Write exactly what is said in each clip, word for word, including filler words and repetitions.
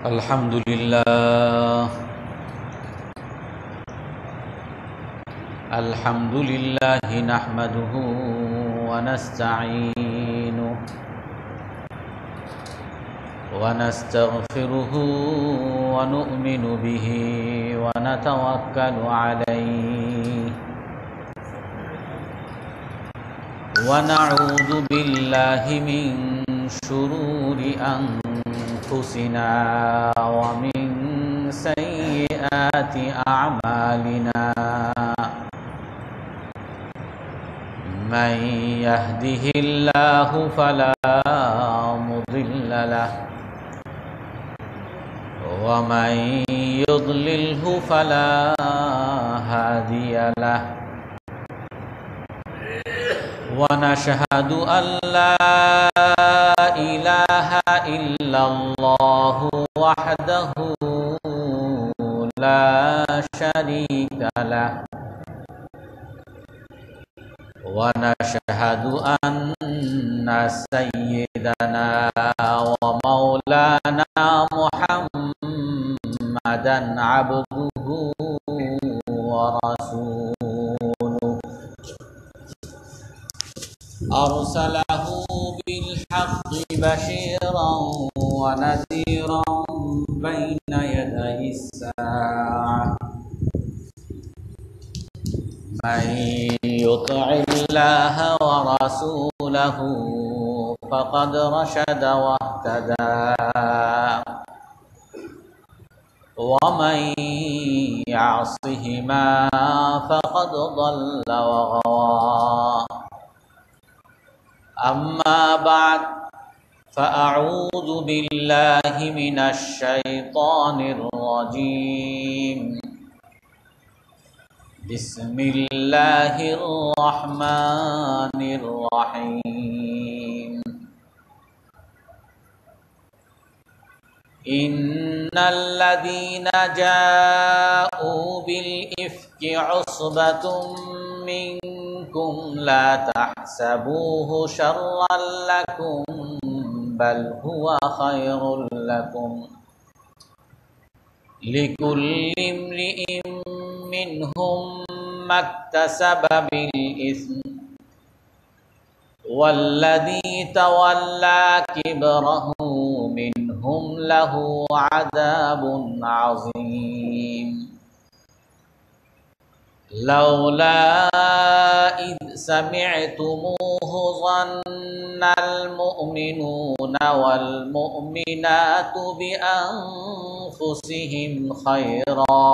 Alhamdulillah Alhamdulillahi nahmaduhu wa nasta'inuhu wa nastaghfiruhu wa nu'minu bihi wa natawakkalu alayhi wa na'udzu billahi min shururi anfusina wa min sayyiati a'malina man yahdihillahu fala mudilla lahu wa man yudlilhu fala hadiya lahu wa nashhadu an la ilaha illallah wahdahu la syarika lahu wa nashhadu anna sayyidana wa maulana Muhammadan abduhu wa rasuluh arsalahu bil haqqi bashiran wa nadhiran baina yaday as-sa'ah man yuti'illaha wa rasulahu faqad rashada wa ihtada wa man ya'sihima faqad dhalla wa ghawa amma ba'd fa'a'udzu billahi minasy syaithanir rajim Bismillahirrahmanirrahim. Innal ladzina ja'u bil ifki 'usbatum minkum la tahsabuhu syarran lakum bal huwa khairul lakum likulli imri'in minhum maktasaba bil ism walladzi tawalla kibrahu minhum lahu adabun azim laula id sami'tumuhu dhannal mu'minuna wal mu'minatu bi anfusihim khaira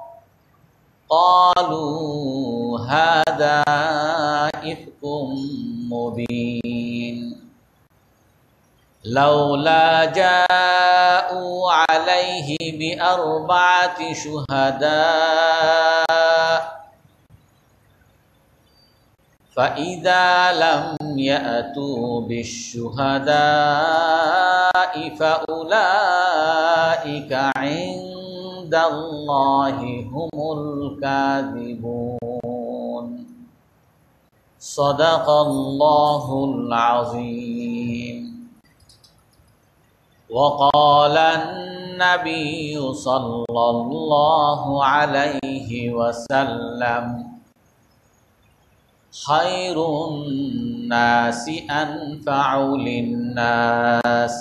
qalu hadha ifkum mubin laula ja'u alaihi bi arba'ati syuhada fa idza lam ya'tu bisyuhada'i fa ulaika 'indallahi humul kadhibun sadaqallahul azim wa qala an-nabiyyu sallallahu alaihi wasallam khairun nasi anfa'u linnas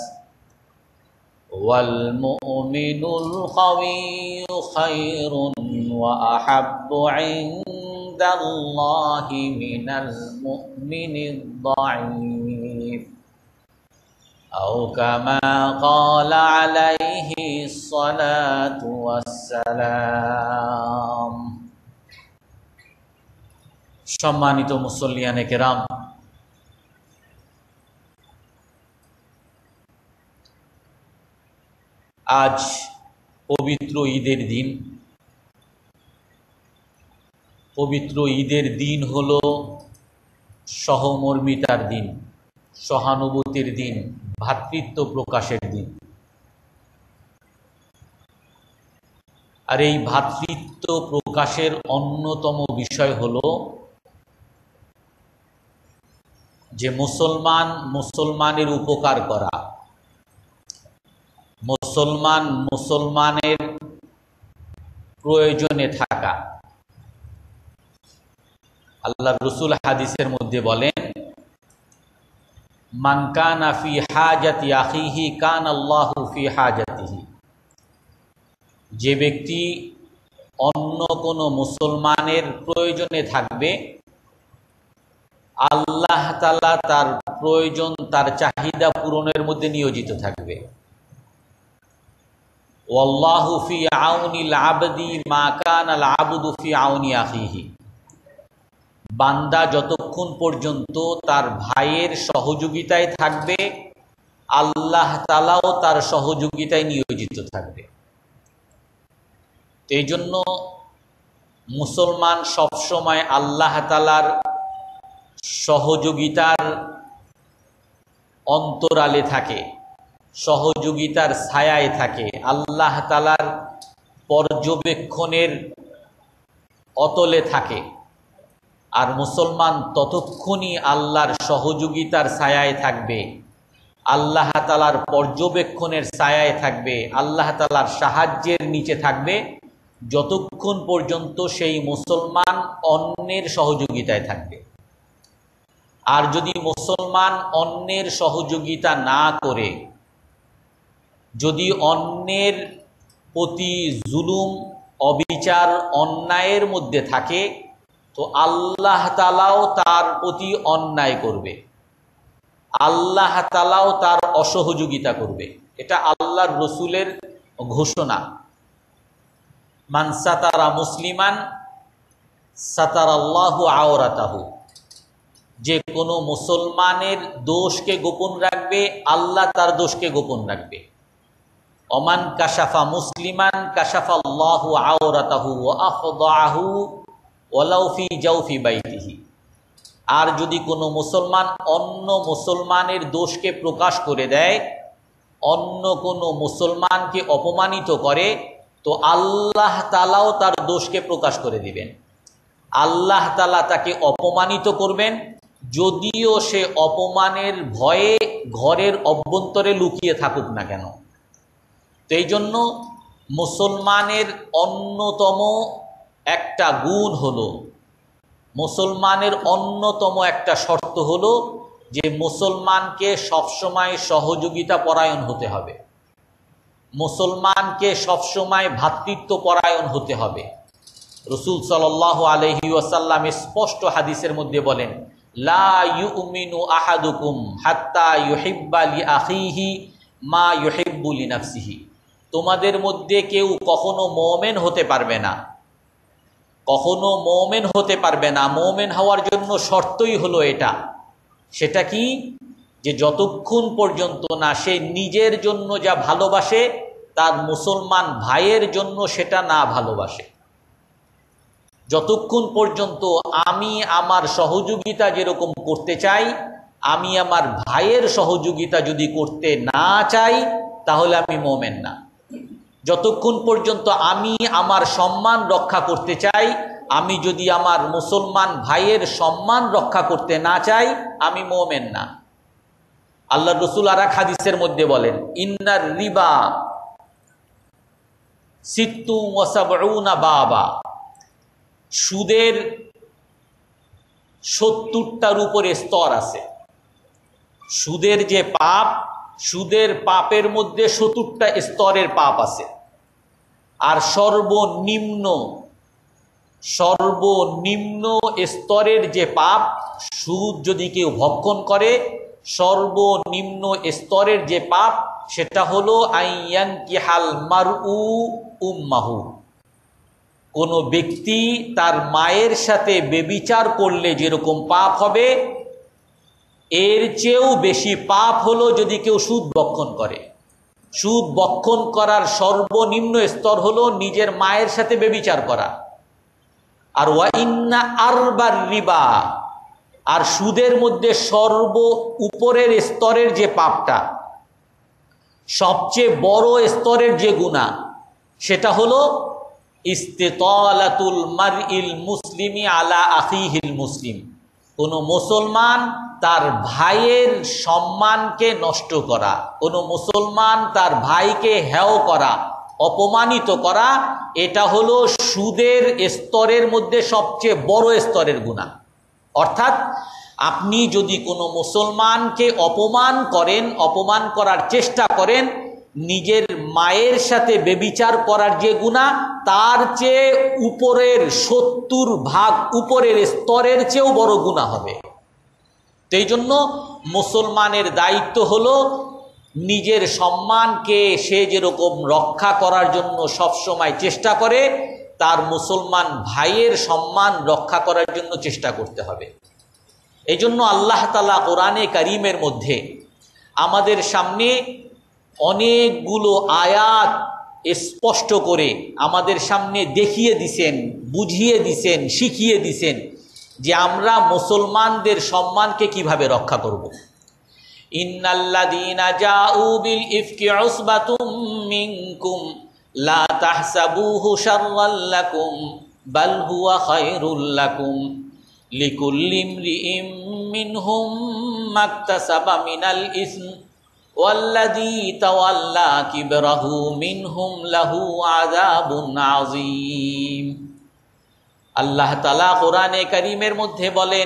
wal mu'minul qawiyyu khairun wa ahabbu 'indallahi minal mu'minid dha'if aw kama qala alaihi salatu wassalam সম্মানিত মুসল্লিয়ানে কেরাম, আজ পবিত্র ঈদের দিন। পবিত্র ঈদের দিন হলো সহমর্মিতার দিন, সহানুভূতির দিন, ভ্রাতৃত্ব প্রকাশের দিন। আর এই ভ্রাতৃত্ব প্রকাশের অন্যতম বিষয় হলো যে মুসলমান মুসলমানের উপকার করা, মুসলমান মুসলমানের প্রয়োজনে থাকা। আল্লাহর রাসূল হাদিসের মধ্যে বলেন, মান কানা ফি হাজাতি আখিহি কানাল্লাহু ফি হাজাতিহি। যে ব্যক্তি অন্য কোনো মুসলমানের প্রয়োজনে থাকবে, আল্লাহ তাআলা তার প্রয়োজন, তার চাহিদা পূরণের মধ্যে নিয়োজিত থাকবে। ওয়াল্লাহু ফি আউনিল আবদি মা কানাল আবদু ফি আউনি আখিহি। বান্দা যতক্ষণ পর্যন্ত তার ভাইয়ের সহযোগিতায় থাকবে, আল্লাহ তাআলাও তার সহযোগিতায় নিয়োজিত থাকবে। এই জন্য মুসলমান সবসময় আল্লাহ তাআলার সহযোগিতার অন্তরালে থাকে, সহযোগিতার ছায়ায় থাকে, আল্লাহ তাআলার পর্যবেক্ষণের অতলে থাকে। আর মুসলমান ততক্ষণই আল্লাহর সহযোগিতার ছায়ায় থাকবে, আল্লাহ তাআলার পর্যবেক্ষণের ছায়ায় থাকবে, আল্লাহ তাআলার সাহায্যের নিচে থাকবে, যতক্ষণ পর্যন্ত সেই মুসলমান অন্যের সহযোগিতায় থাকবে। আর যদি মুসলমান অন্যের সহযোগিতা না করে, যদি অন্যের প্রতি জুলুম, অবিচার, অন্যায়ের মধ্যে থাকে, তো আল্লাহ তাআলাও তার প্রতি অন্যায় করবে, আল্লাহ তাআলাও তার অসহযোগিতা করবে। এটা আল্লাহর রাসূলের ঘোষণা। মান সাতারা মুসলিমান সাতারাল্লাহু আওরাতাহু। যে কোনো মুসলমানের দোষকে গোপন রাখবে, আল্লাহ তার দোষকে গোপন রাখবে। ওমান কাশাফা মুসলিমান কাশাফাল্লাহু আওরাতাহু ওয়া আফদাহু ওয়ালাউ ফি জাওফি বাইতিহি। আর যদি কোনো মুসলমান অন্য মুসলমানের দোষকে প্রকাশ করে দেয়, অন্য কোনো মুসলমানকে অপমানিত করে, তো আল্লাহ তাআলাও তার দোষকে প্রকাশ করে দিবেন। আল্লাহ তাআলা তাকে অপমানিত করবেন, যদিও সে অপমানের ভয়ে ঘরের অভ্যন্তরে লুকিয়ে থাকুক না কেন। তো এই জন্য মুসলমানের অন্যতম একটা গুণ হলো, মুসলমানের অন্যতম একটা শর্ত হলো যে মুসলমানকে সবসময় সহযোগিতা পরায়ণ হতে হবে, মুসলমানকে সবসময় ভ্রাতৃত্ব পরায়ণ হতে হবে। রাসূল সাল্লাল্লাহু আলাইহি ওয়াসাল্লাম স্পষ্ট হাদিসের মধ্যে বলেন, লা ইউমিনু আহাদুকুম হাত্তা ইউহিব্বা লি আখিহি মা ইউহিব্বু লিনাফসিহি। তোমাদের মধ্যে কেউ কখনো মুমিন হতে পারবে না, কখনো মুমিন হতে পারবে না। মুমিন হওয়ার জন্য শর্তই হলো এটা। সেটা কি? যে যতক্ষণ পর্যন্ত না সে নিজের জন্য যা ভালোবাসে, তার মুসলমান ভাইয়ের জন্য সেটা না ভালোবাসে। যতক্ষণ পর্যন্ত আমি আমার সহযোগিতা যেরকম করতে চাই, আমি আমার ভাইয়ের সহযোগিতা যদি করতে না চাই, তাহলে আমি মুমিন না। যতক্ষণ পর্যন্ত আমি আমার সম্মান রক্ষা করতে চাই, আমি যদি আমার মুসলমান ভাইয়ের সম্মান রক্ষা করতে না চাই, আমি মুমিন না। আল্লাহর রাসূল আর এক হাদিসের মধ্যে বলেন, ইন্নার রিবা সিত্তু ওয়া সাবউনা বাবা। সুদের সত্তরটার উপরে স্তর আছে। সুদের যে পাপ, সুদের পাপের মধ্যে সত্তরটা স্তরের পাপ আছে। আর সর্বনিম্ন সর্বনিম্ন স্তরের যে পাপ, সুদ যদি কেউ ভক্ষণ করে, সর্বনিম্ন স্তরের যে পাপ, সেটা হলো আইয়ানকিহাল মারউ উম্মাহু। কোনো ব্যক্তি তার মায়ের সাথে বেবিচার করলে যেরকম পাপ হবে, এর চেয়েও বেশি পাপ হলো যদি কেউ সুদ ভক্ষণ করে। সুদ ভক্ষণ করার সর্বনিম্ন স্তর হলো নিজের মায়ের সাথে বেবিচার করা। আর ওয়া ইন্না আরবার রিবা, আর সুদের মধ্যে সর্ব উপরের স্তরের যে পাপটা, সবচেয়ে বড় স্তরের যে গুনাহ, সেটা হলো ইস্তিতালাতুল মারইল মুসলিমি আলা আখিহিল মুসলিম। কোনো মুসলমান তার ভাইয়ের সম্মানকে নষ্ট করা, কোনো মুসলমান তার ভাইকে হেয় করা, অপমানিত করা, এটা হলো সুদের স্তরের মধ্যে সবচেয়ে বড় স্তরের গুনাহ। অর্থাৎ আপনি যদি কোনো মুসলমানকে অপমান করেন, অপমান করার চেষ্টা করেন, নিজের মায়ের সাথে বেবিচার করার যে গুনাহ, তার চেয়ে উপরের সত্তর ভাগ উপরের স্তরের চেয়েও বড় গুনাহ হবে। এই জন্য মুসলমানের দায়িত্ব হলো নিজের সম্মানকে সে যেরকম রক্ষা করার জন্য সবসময় চেষ্টা করে, তার মুসলমান ভাইয়ের সম্মান রক্ষা করার জন্য চেষ্টা করতে হবে। এই জন্য আল্লাহ তাআলা কোরআনে কারীমের মধ্যে আমাদের সামনে অনেকগুলো আয়াত স্পষ্ট করে আমাদের সামনে দেখিয়ে দিছেন, বুঝিয়ে দিছেন, শিখিয়ে দিছেন যে আমরা মুসলমানদের সম্মানকে কিভাবে রক্ষা করব। ইন্নাল্লাযীনা জাউ বিল ইফকি উসবাতুম মিনকুম লা তাহসাবুহু শাররাল লাকুম বাল হুয়া খায়রুল লাকুম লিকুল্লি ইমরিইম মিনহুম মাকতাসাবা মিনাল ইসম ওয়াল্লাযী তাওয়াল্লা কিবরাহু মিনহুম লাহু আযাবুন আযীম। আল্লাহ তাআলা কোরআনে কারীমের মধ্যে বলেন,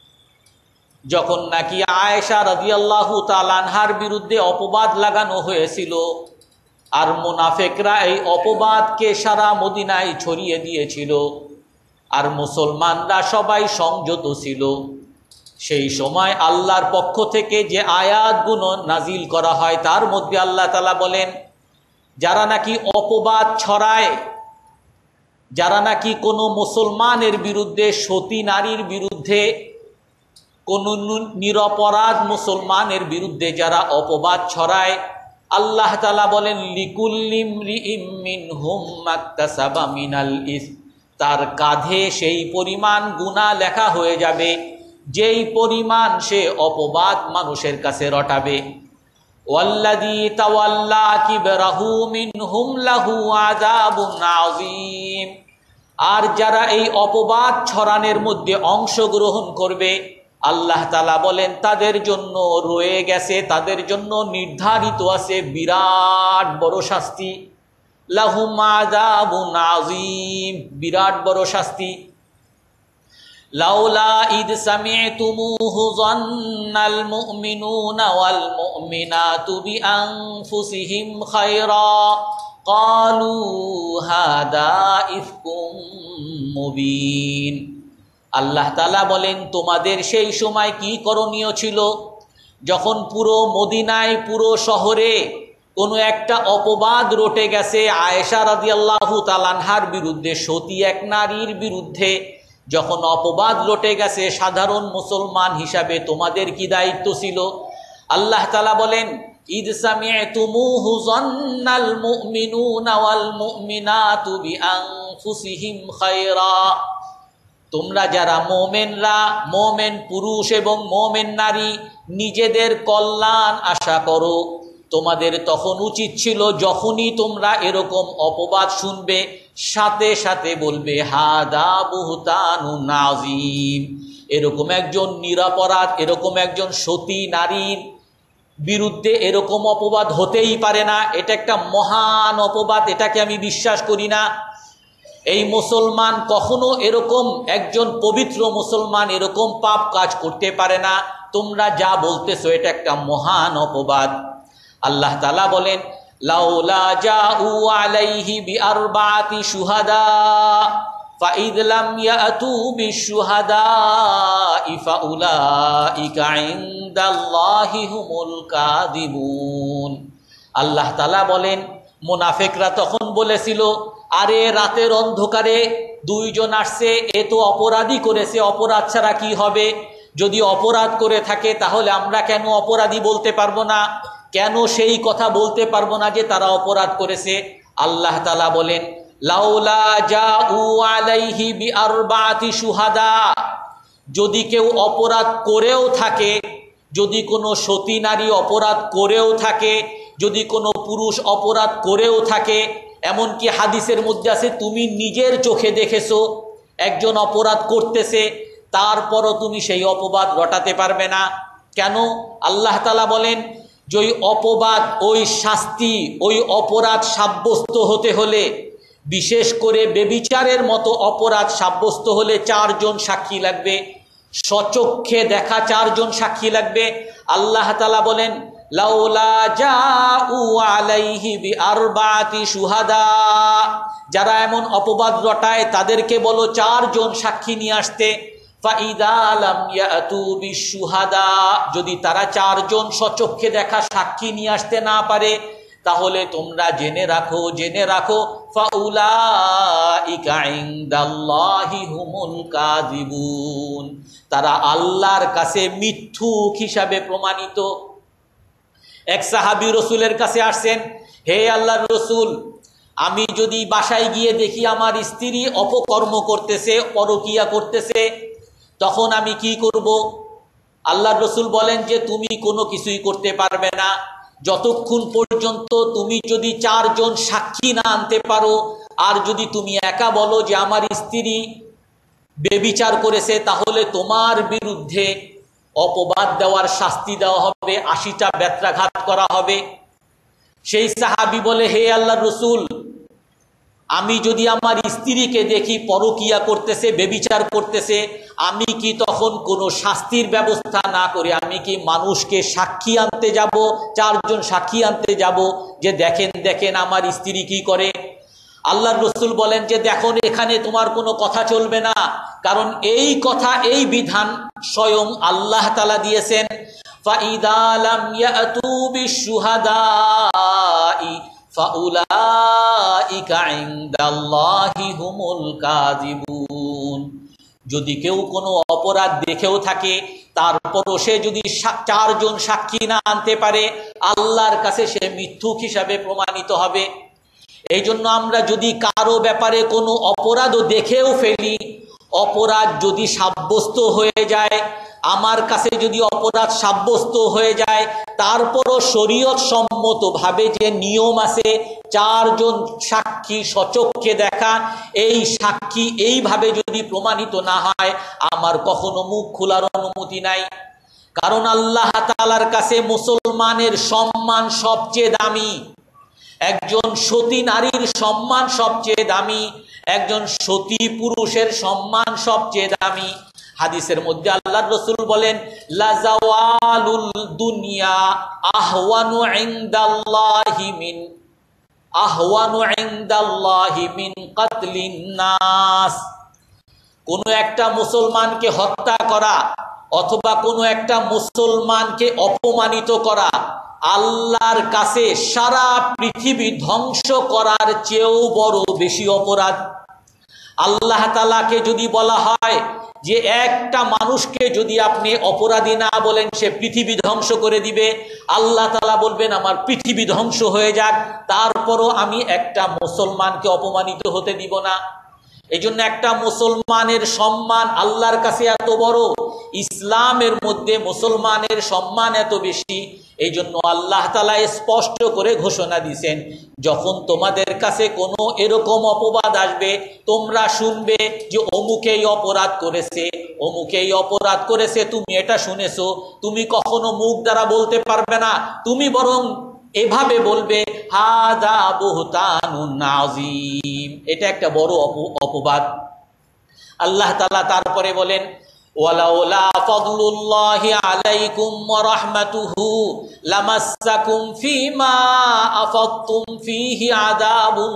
যখন নাকি আয়েশা রাদিয়াল্লাহু তাআলা আনহার বিরুদ্ধে অপবাদ লাগানো হয়েছিল, আর মুনাফিকরা এই অপবাদকে সারা মদিনায় ছড়িয়ে দিয়েছিল, আর মুসলমানরা সবাই সংযত ছিল, সেই সময় আল্লাহর পক্ষ থেকে যে আয়াতগুলো নাজিল করা হয় তার মধ্যে আল্লাহ তাআলা বলেন, যারা নাকি অপবাদ ছড়ায়, যারা নাকি কোনো মুসলমানের বিরুদ্ধে, সতী নারীর বিরুদ্ধে, কোন নিরপরাধ মুসলমানের বিরুদ্ধে যারা অপবাদ ছড়ায়, আল্লাহ তাআলা বলেন লিকুল্লি ইমরিইম মিনহুম মাকতাসাবা মিনাল ইসম, তার কাঁধে সেই পরিমাণ গুনাহ লেখা হয়ে যাবে যেই পরিমাণ সে অপবাদ মানুষের কাছে রটাবে। ওয়াল্লাযী তাওয়াল্লা কিবরাহু মিনহুম লাহু আযাবুন আযীম, আর যারা এই অপবাদ ছড়ানোর মধ্যে অংশগ্রহণ করবে, আল্লাহ তাআলা বলেন তাদের জন্য রয়ে গেছে, তাদের জন্য নির্ধারিত আছে বিরাট বড় শাস্তি। লাহুম আযাবুন আযীম, বিরাট বড় শাস্তি। লাউলা ইদ সামি'তুমুহু যান্নাল মুমিনুনা ওয়াল মুমিনাতু বিআনফুসিহিম খায়রা ক্বালু হাদা ইফকুম মুবিন। আল্লাহ তাআলা বলেন, তোমাদের সেই সময় কি করণীয় ছিল, যখন পুরো মদিনায়, পুরো শহরে কোনো একটা অপবাদ রটে গেছে আয়েশা রাদিয়াল্লাহু তাআলা আনহার বিরুদ্ধে, সতী এক নারীর বিরুদ্ধে যখন অপবাদ রটে গেছে, সাধারণ মুসলমান হিসাবে তোমাদের কি দায়িত্ব ছিল? আল্লাহ তাআলা বলেন, ইদ সামি'তুমুহু যান্নাল মুমিনুনা ওয়াল মুমিনাতু বিআনফুসিহিম খায়রা, তোমরা যারা মোমেনরা, মোমেন পুরুষ এবং মোমেন নারী, নিজেদের কল্যাণ আশা করো, তোমাদের তখন উচিত ছিল যখনই তোমরা এরকম অপবাদ শুনবে, সাথে সাথে বলবে হাদা বুহতানুন আযীম, এরকম একজন নিরপরাধ, এরকম একজন সতী নারীর বিরুদ্ধে এরকম অপবাদ হতেই পারে না, এটা একটা মহান অপবাদ, এটাকে আমি বিশ্বাস করি না। এই মুসলমান কখনো এরকম, একজন পবিত্র মুসলমান এরকম পাপ কাজ করতে পারে না, তোমরা যা বলতেছো এটা একটা মহান অপবাদ। আল্লাহ তাআলা বলেন, লাউলা জাউ আলাইহি বিআরবাতি শুহাদা ফাইদ লাম ইয়াতু বিশুহাদা ফাউলাইকা ইনদাল্লাহি হুমুল কাযিবুন। আল্লাহ তাআলা বলেন, মুনাফিকরা তখন বলেছিল, আরে রাতের অন্ধকারে দুইজন আসছে, এ তো অপরাধী করেছে, অপরাধ ছাড়া কি হবে? যদি অপরাধ করে থাকে তাহলে আমরা কেন অপরাধী বলতে পারবো না? কেন সেই কথা বলতে পারবো না যে তারা অপরাধ করেছে? আল্লাহ তাআলা বলেন, লাউলা জাউ আলাইহি বিআরবাতি শুহাদা, যদি কেউ অপরাধ করেও থাকে, যদি কোনো সতী নারী অপরাধ করেও থাকে, যদি কোনো পুরুষ অপরাধ করেও থাকে, এমনকি হাদিসের মধ্যে আছে তুমি নিজের চোখে দেখেছো একজন অপরাধ করতেছে, তারপরও তুমি সেই অপবাদ রটাতে পারবে না, কেন? আল্লাহ তাআলা বলেন যে ওই অপবাদ, ওই শাস্তি, ওই অপরাধ সাব্যস্ত হতে হলে, বিশেষ করে ব্যভিচারের মতো অপরাধ সাব্যস্ত হলে চারজন সাক্ষী লাগবে, স্বচক্ষে দেখা চারজন সাক্ষী লাগবে। আল্লাহ তাআলা বলেন লাউলা জাউ আলাইহি বিআরবাতি শুহাদা, যারা এমন অপবাদ রটায় তাদেরকে বলো চারজন সাক্ষী নিয়ে আসতে। ফাইদা লাম ইয়াতু বিশুহাদা, যদি তারা চারজন স্বচক্ষে দেখা সাক্ষী নিয়ে আসতে না পারে, তাহলে তোমরা জেনে রাখো জেনে রাখো ফাউলাইকা ইনদাল্লাহি হুমুল কাযিবুন, তারা আল্লাহর কাছে মিথ্যুক হিসাবে প্রমাণিত। এক সাহাবী রসুলের কাছে আসছেন, হে আল্লাহর রসুল, আমি যদি বাসায় গিয়ে দেখি আমার স্ত্রী অপকর্ম করতেছে, পরকিয়া করতেছে, তখন আমি কি করব? আল্লাহর রসুল বলেন যে তুমি কোনো কিছুই করতে পারবে না যতক্ষণ পর্যন্ত তুমি যদি চারজন সাক্ষী না আনতে পারো, আর যদি তুমি একা বলো যে আমার স্ত্রী বেবিচার করেছে, তাহলে তোমার বিরুদ্ধে অপবাদ দেওয়ার শাস্তি দেওয়া হবে, আশিটা বেত্রাঘাত করা হবে। সেই সাহাবী বলে, হে আল্লাহর রসুল, আমি যদি আমার স্ত্রীকে দেখি পরকিয়া করতেছে, বেবিচার করতেছে, আমি কি তখন কোনো শাস্তির ব্যবস্থা না করে আমি কি মানুষকে সাক্ষী আনতে যাব, চারজন সাক্ষী আনতে যাব যে দেখেন দেখেন আমার স্ত্রী কি করে? আল্লাহর রসুল বলেন যে দেখো, এখানে তোমার কোনো কথা চলবে না, কারণ এই কথা, এই বিধান স্বয়ং আল্লাহ তাআলা দিয়েছেন। ফাইদা লাম ইয়াতু বিশুহাদাই ফাউলাইকা ইনদাল্লাহি হুমুল কাযিবুন, যদি কেউ কোনো অপরাধ দেখেও থাকে, তারপরও সে যদি চারজন সাক্ষী না আনতে পারে, আল্লাহর কাছে সে মিথ্যুক হিসাবে প্রমাণিত হবে। এই জন্য আমরা যদি কারো ব্যাপারে কোনো অপরাধও দেখেও ফেলি, অপরাধ যদি সাব্যস্ত হয়ে যায়, আমার কাছে যদি অপরাধ সাব্যস্ত হয়ে যায়, তারপরও শরীয়ত সম্মতভাবে যে নিয়ম আছে, চারজন সাক্ষী স্বচক্ষে দেখা, এই সাক্ষী এইভাবে যদি প্রমাণিত না হয়, আমার কখনো মুখ খোলার অনুমতি নাই। কারণ আল্লাহ তাআলার কাছে মুসলমানের সম্মান সবচেয়ে দামি, একজন সতী নারীর সম্মান সবচেয়ে দামি, একজন সতী পুরুষের সম্মান সবচেয়ে দামি। হাদিসের মধ্যে আল্লাহর রাসূল বলেন, লা জাওয়ালুল দুনিয়া আহওয়ানু ইনদাল্লাহি মিন আহওয়ানু ইনদাল্লাহি মিন কাতলিন নাস, কোন একটা মুসলমানকে হত্যা করা অথবা কোনো একটা মুসলমানকে অপমানিত করা আল্লাহর কাছে সারা পৃথিবী ধ্বংস করার চেয়েও বড় বেশি অপরাধ। আল্লাহ তাআলাকে যদি বলা হয় যে একটা মানুষকে যদি আপনি অপরাধী না বলেন, সে পৃথিবী ধ্বংস করে দিবে, আল্লাহ তাআলা বলবেন আমার পৃথিবী ধ্বংস হয়ে যাক, তারপরও আমি একটা মুসলমানকে অপমানিত হতে দিব না। এই জন্য একটা মুসলমানের সম্মান আল্লাহর কাছে এত বড়, ইসলামের মধ্যে মুসলমানের সম্মান এত বেশি। এই জন্য আল্লাহ তাআলা স্পষ্ট করে ঘোষণা দিয়েছেন, যখন তোমাদের কাছে কোনো এরকম অপবাদ আসবে, তোমরা শুনবে যে অমুকেই অপরাধ করেছে, অমুকেই অপরাধ করেছে, তুমি এটা শুনেছো, তুমি কখনো মুখ দ্বারা বলতে পারবে না, তুমি বরং এভাবে বলবে হাযা বুহতানুন আযীম, এটা একটা বড় অপবাদ। আল্লাহ তাআলা তারপরে বলেন, ওয়ালাউলা ফাদলুল্লাহি আলাইকুম ওয়া রাহমাতুহু লামাসসাকুম ফীমা আফাদতুম ফীহি আযাবুন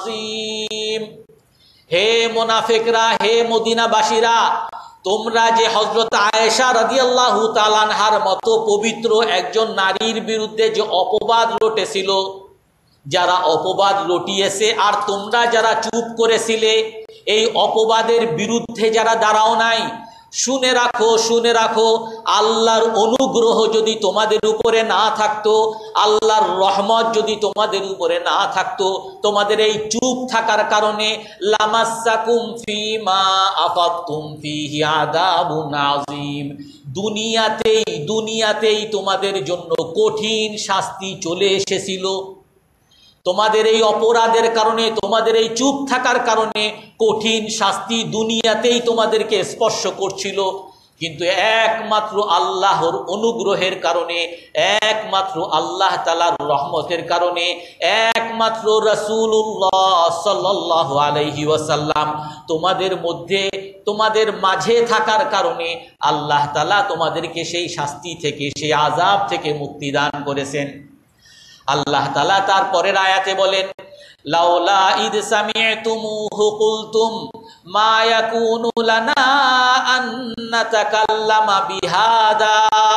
আযীম। হে মুনাফিকরা, হে মদিনাবাসীরা, তোমরা যে হযরত আয়েশা রাদিয়াল্লাহু তাআলা আনহার মতো পবিত্র একজন নারীর বিরুদ্ধে যে অপবাদ রটেছিল, যারা অপবাদ রটিয়েছে আর তোমরা যারা চুপ করেছিলে, এই অপবাদের বিরুদ্ধে যারা দাঁড়াও নাই, শুনে রাখো শুনে রাখো আল্লাহর অনুগ্রহ যদি তোমাদের উপরে না থাকতো, আল্লাহর রহমত যদি তোমাদের উপরে না থাকতো, তোমাদের এই চুপ থাকার কারণে লামাসসাকুম ফীমা আফাদতুম ফীহি আযাবুন আযীম, দুনিয়াতেই দুনিয়াতেই তোমাদের জন্য কঠিন শাস্তি চলে এসেছিল। তোমাদের এই অপরাধের কারণে, তোমাদের এই চুপ থাকার কারণে কঠিন শাস্তি দুনিয়াতেই তোমাদেরকে স্পর্শ করছিল। কিন্তু একমাত্র আল্লাহর অনুগ্রহের কারণে, একমাত্র আল্লাহ তাআলার রহমতের কারণে, একমাত্র রাসূলুল্লাহ সাল্লাল্লাহু আলাইহি ওয়াসাল্লাম তোমাদের মধ্যে, তোমাদের মাঝে থাকার কারণে আল্লাহ তাআলা তোমাদেরকে সেই শাস্তি থেকে, সেই আযাব থেকে মুক্তি দান করেছেন। আল্লাহ তাআলা তার পরের আয়াতে বলেন, লাউলা ইদ সামি'তুমুহু কুলতুম মা ইয়াকুনু লানা আন নাতাকাল্লামা বিহাদা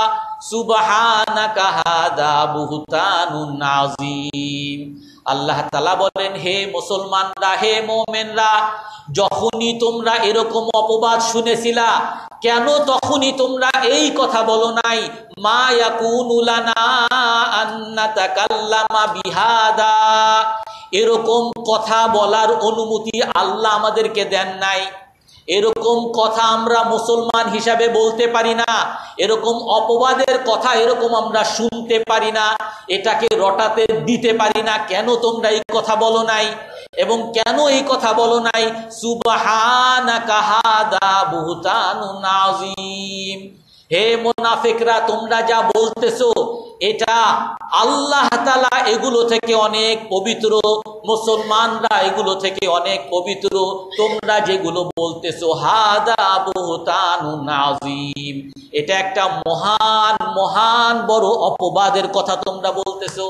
সুবহানাকা হাদা বুহতানুন আযীম। আল্লাহ তাআলা বলেন, হে মুসলমানরা, হে মুমিনরা, যখনই তোমরা এরকম অপবাদ শুনেছিলা, কেন তখনই তোমরা এই কথা বলো নাই, মা ইয়াকুনু লানা আন নাতাকাল্লামা বিহাদা, এরকম কথা বলার অনুমতি আল্লাহ আমাদেরকে দেন নাই, এরকম কথা আমরা মুসলমান হিসাবে বলতে পারি না, এরকম অপবাদের কথা এরকম আমরা শুনতে পারি না, এটাকে রটাতে দিতে পারি না। কেন তোমরা এই কথা বলো নাই? এবং কেন এই কথা বলো নাই? সুবহানাকা হাদা বুহতানুন আযীম। হে মুনাফিকরা, তোমরা যা বলতেছো এটা আল্লাহ তাআলা এগুলো থেকে অনেক পবিত্র, মুসলমানরা এগুলো থেকে অনেক পবিত্র, তোমরা যেগুলো বলতেছো হাদা বুহতানুন আযীম, এটা একটা মহান মহান বড় অপবাদের কথা তোমরা বলতেছো।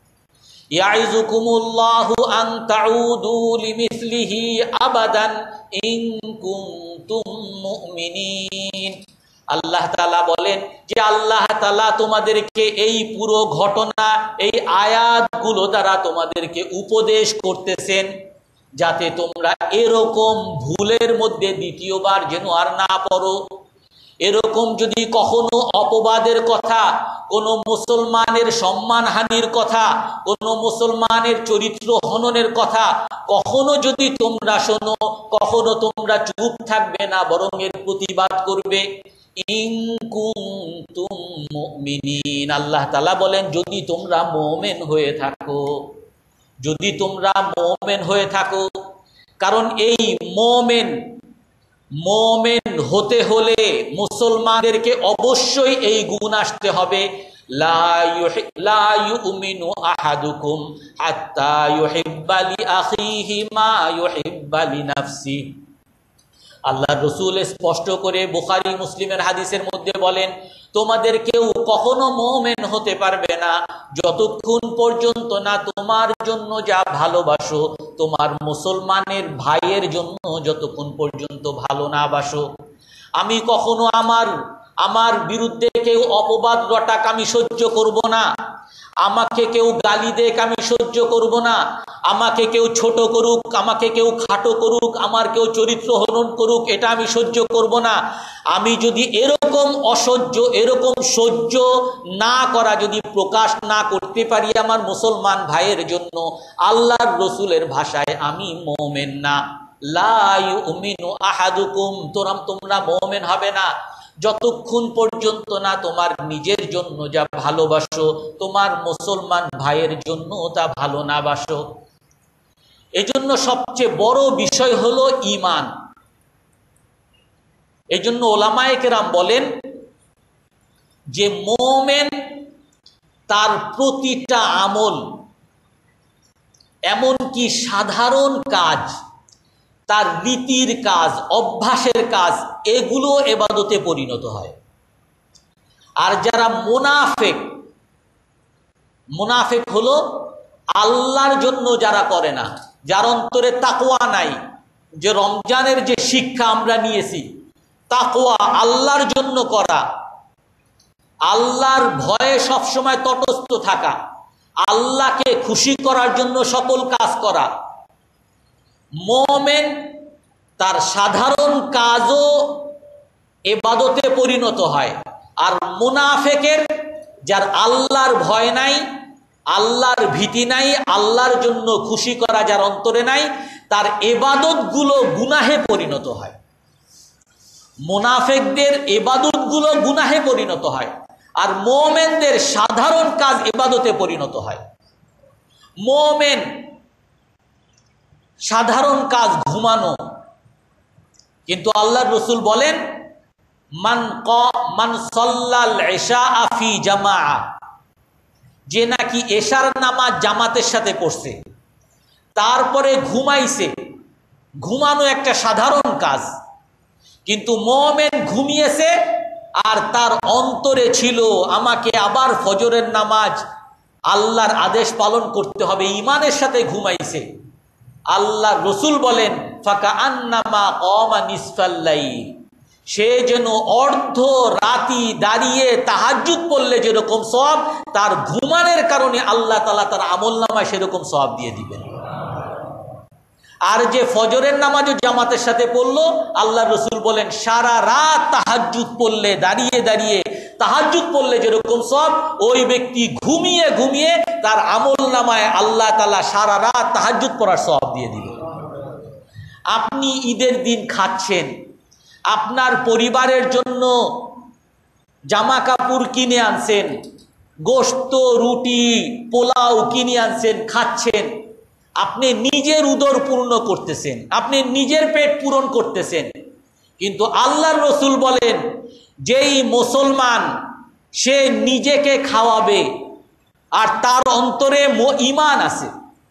ইয়াইযুকুমুল্লাহু আন তাউদু লিমিসলিহি আবাদান ইন কুনতুম মুমিনিন। আল্লাহ তাআলা বলেন যে আল্লাহ তাআলা তোমাদেরকে এই পুরো ঘটনা, এই আয়াতগুলো দ্বারা তোমাদেরকে উপদেশ করতেছেন যাতে তোমরা এরকম ভুলের মধ্যে দ্বিতীয়বার যেন আর না পড়ো। এরকম যদি কখনো অপবাদের কথা, কোনো মুসলমানের সম্মানহানির কথা, কোনো মুসলমানের চরিত্র হননের কথা কখনো যদি তোমরা শোনো, কখনো তোমরা চুপ থাকবে না, বরং এর প্রতিবাদ করবে। ইন কুনতুম মুমিনিন, আল্লাহ তাআলা বলেন যদি তোমরা মুমিন হয়ে থাকো, যদি তোমরা মুমিন হয়ে থাকো। কারণ এই মুমিন মুমিন হতে হলে মুসলমানদেরকে অবশ্যই এই গুণ আসতে হবে, লা ইউমিনু আহাদুকুম হাত্তা ইউহিব্বা লি আখিহি মা ইউহিব্বা লি নাফসিহি। আল্লাহ রসুল স্পষ্ট করে বুখারী মুসলিমের হাদিসের মধ্যে বলেন, তোমাদের কেউ কখনো মুমিন হতে পারবে না যতক্ষণ পর্যন্ত না তোমার জন্য যা ভালোবাসো তোমার মুসলমানের ভাইয়ের জন্য যতক্ষণ পর্যন্ত ভালো না বাসো। আমি কখনো আমার আমার বিরুদ্ধে কেউ অপবাদ রটাক আমি সহ্য করব না, আমাকে কেউ গালি দেখ আমি সহ্য করব না, আমাকে কেউ ছোট করুক, আমাকে কেউ খাটো করুক, আমার কেউ চরিত্র হনন করুক, এটা আমি সহ্য করব না। আমি যদি এরকম অসহ্য, এরকম সহ্য না করা যদি প্রকাশ না করতে পারি আমার মুসলমান ভাইয়ের জন্য, আল্লাহর রসুলের ভাষায় আমি মুমিন না। লা ইউমিনু আহাদুকুম, তোরা তোমরা মুমিন হবে না যতক্ষণ পর্যন্ত না তোমার নিজের জন্য যা ভালোবাসো তোমার মুসলমান ভাইয়ের জন্য তা ভালো না বাসো। এজন্য সবচেয়ে বড় বিষয় হলো ঈমান। এজন্য ওলামায়ে কেরাম বলেন যে মুমিন তার প্রতিটা আমল, এমনকি সাধারণ কাজ, তার রীতির কাজ, অভ্যাসের কাজ, এগুলো ইবাদতে পরিণত হয়। আর যারা মুনাফিক, মুনাফিক হলো আল্লাহর জন্য যারা করে না, যার অন্তরে তাকওয়া নাই, যে রমজানের যে শিক্ষা আমরা নিয়েছি, তাকওয়া আল্লাহর জন্য করা, আল্লাহর ভয়ে সবসময় তটস্থ থাকা, আল্লাহকে খুশি করার জন্য সকল কাজ করা। মুমিন তার সাধারণ কাজও ইবাদতে পরিণত হয়। আর মুনাফিকের, যার আল্লাহর ভয় নাই, আল্লাহর ভীতি নাই, আল্লাহর জন্য খুশি করা যার অন্তরে নাই, তার ইবাদতগুলো গুনাহে পরিণত হয়। মুনাফিকদের ইবাদতগুলো গুনাহে পরিণত হয়, আর মুমিনদের সাধারণ কাজ ইবাদতে পরিণত হয়। মুমিন সাধারণ কাজ ঘুমানো, কিন্তু আল্লাহর রসুল বলেন মান ক মান সাল্লাল ইশা ফি জামাআ, যে নাকি এশার নামাজ জামাতের সাথে পড়ছে, তারপরে ঘুমাইছে। ঘুমানো একটা সাধারণ কাজ, কিন্তু মুমিন ঘুমিয়েছে আর তার অন্তরে ছিল আমাকে আবার ফজরের নামাজ আল্লাহর আদেশ পালন করতে হবে, ঈমানের সাথে ঘুমাইছে। আল্লাহর রাসূল বলেন ফাকা আন্নামা কামা নিসফাল লাইল, সে যেন অর্ধ রাতি দাঁড়িয়ে তাহাজ্জুদ পড়লে যেরকম সওয়াব, তার ঘুমানোর কারণে আল্লাহ তাআলা তার আমলনামায় সেরকম সওয়াব দিয়ে দিবেন। আর যে ফজরের নামাজও জামাতের সাথে পড়লো, আল্লাহর রাসূল বলেন সারা রাত তাহাজ্জুদ পড়লে, দাঁড়িয়ে দাঁড়িয়ে তাহাজ্জুদ পড়লে যেরকম সওয়াব, ওই ব্যক্তি ঘুমিয়ে ঘুমিয়ে তার আমলনামায় আল্লাহ তাআলা সারা রাত তাহাজ্জুদ পড়ার সওয়াব দিয়ে দিবেন। আপনি ঈদের দিন খাচ্ছেন, আপনার পরিবারের জন্য জামা কাপড় কিনে আনছেন, গোশত রুটি পোলাও কিনে আনছেন, খাচ্ছেন, আপনি নিজের উদর পূর্ণ করতেছেন, আপনি নিজের পেট পূরণ করতেছেন। কিন্তু আল্লাহর রাসূল বলেন যেই মুসলমান সে নিজেকে খাওয়াবে আর তার অন্তরে ঈমান আছে,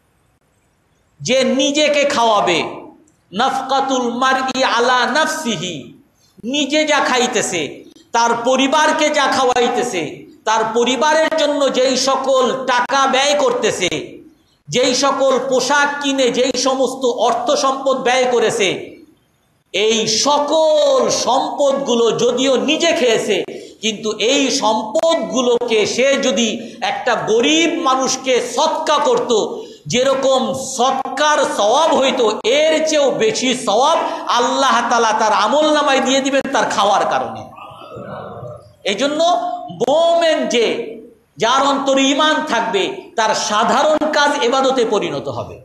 যে নিজেকে খাওয়াবে, নাফকাতুল মারই আলা নাফসিহি, নিজে যা খাইতেছে, তার পরিবারকে যা খাওয়াইতেছে, তার পরিবারের জন্য যেই সকল টাকা ব্যয় করতেছে, যেই সকল পোশাক কিনে যেই সমস্ত অর্থ সম্পদ ব্যয় করেছে, এই সকল সম্পদগুলো যদিও নিজে খেয়েছে, কিন্তু এই সম্পদগুলোকে সে যদি একটা গরিব মানুষকে সদকা করত, যেরকম সদকার সওয়াব হইতো, এর চেয়েও বেশি সওয়াব আল্লাহ তাআলা তার আমলনামায় দিয়ে দিবেন তার খাওয়ার কারণে। এই জন্য মুমিন যে, যার অন্তরে ঈমান থাকবে, তার সাধারণ কাজ ইবাদতে পরিণত হবে।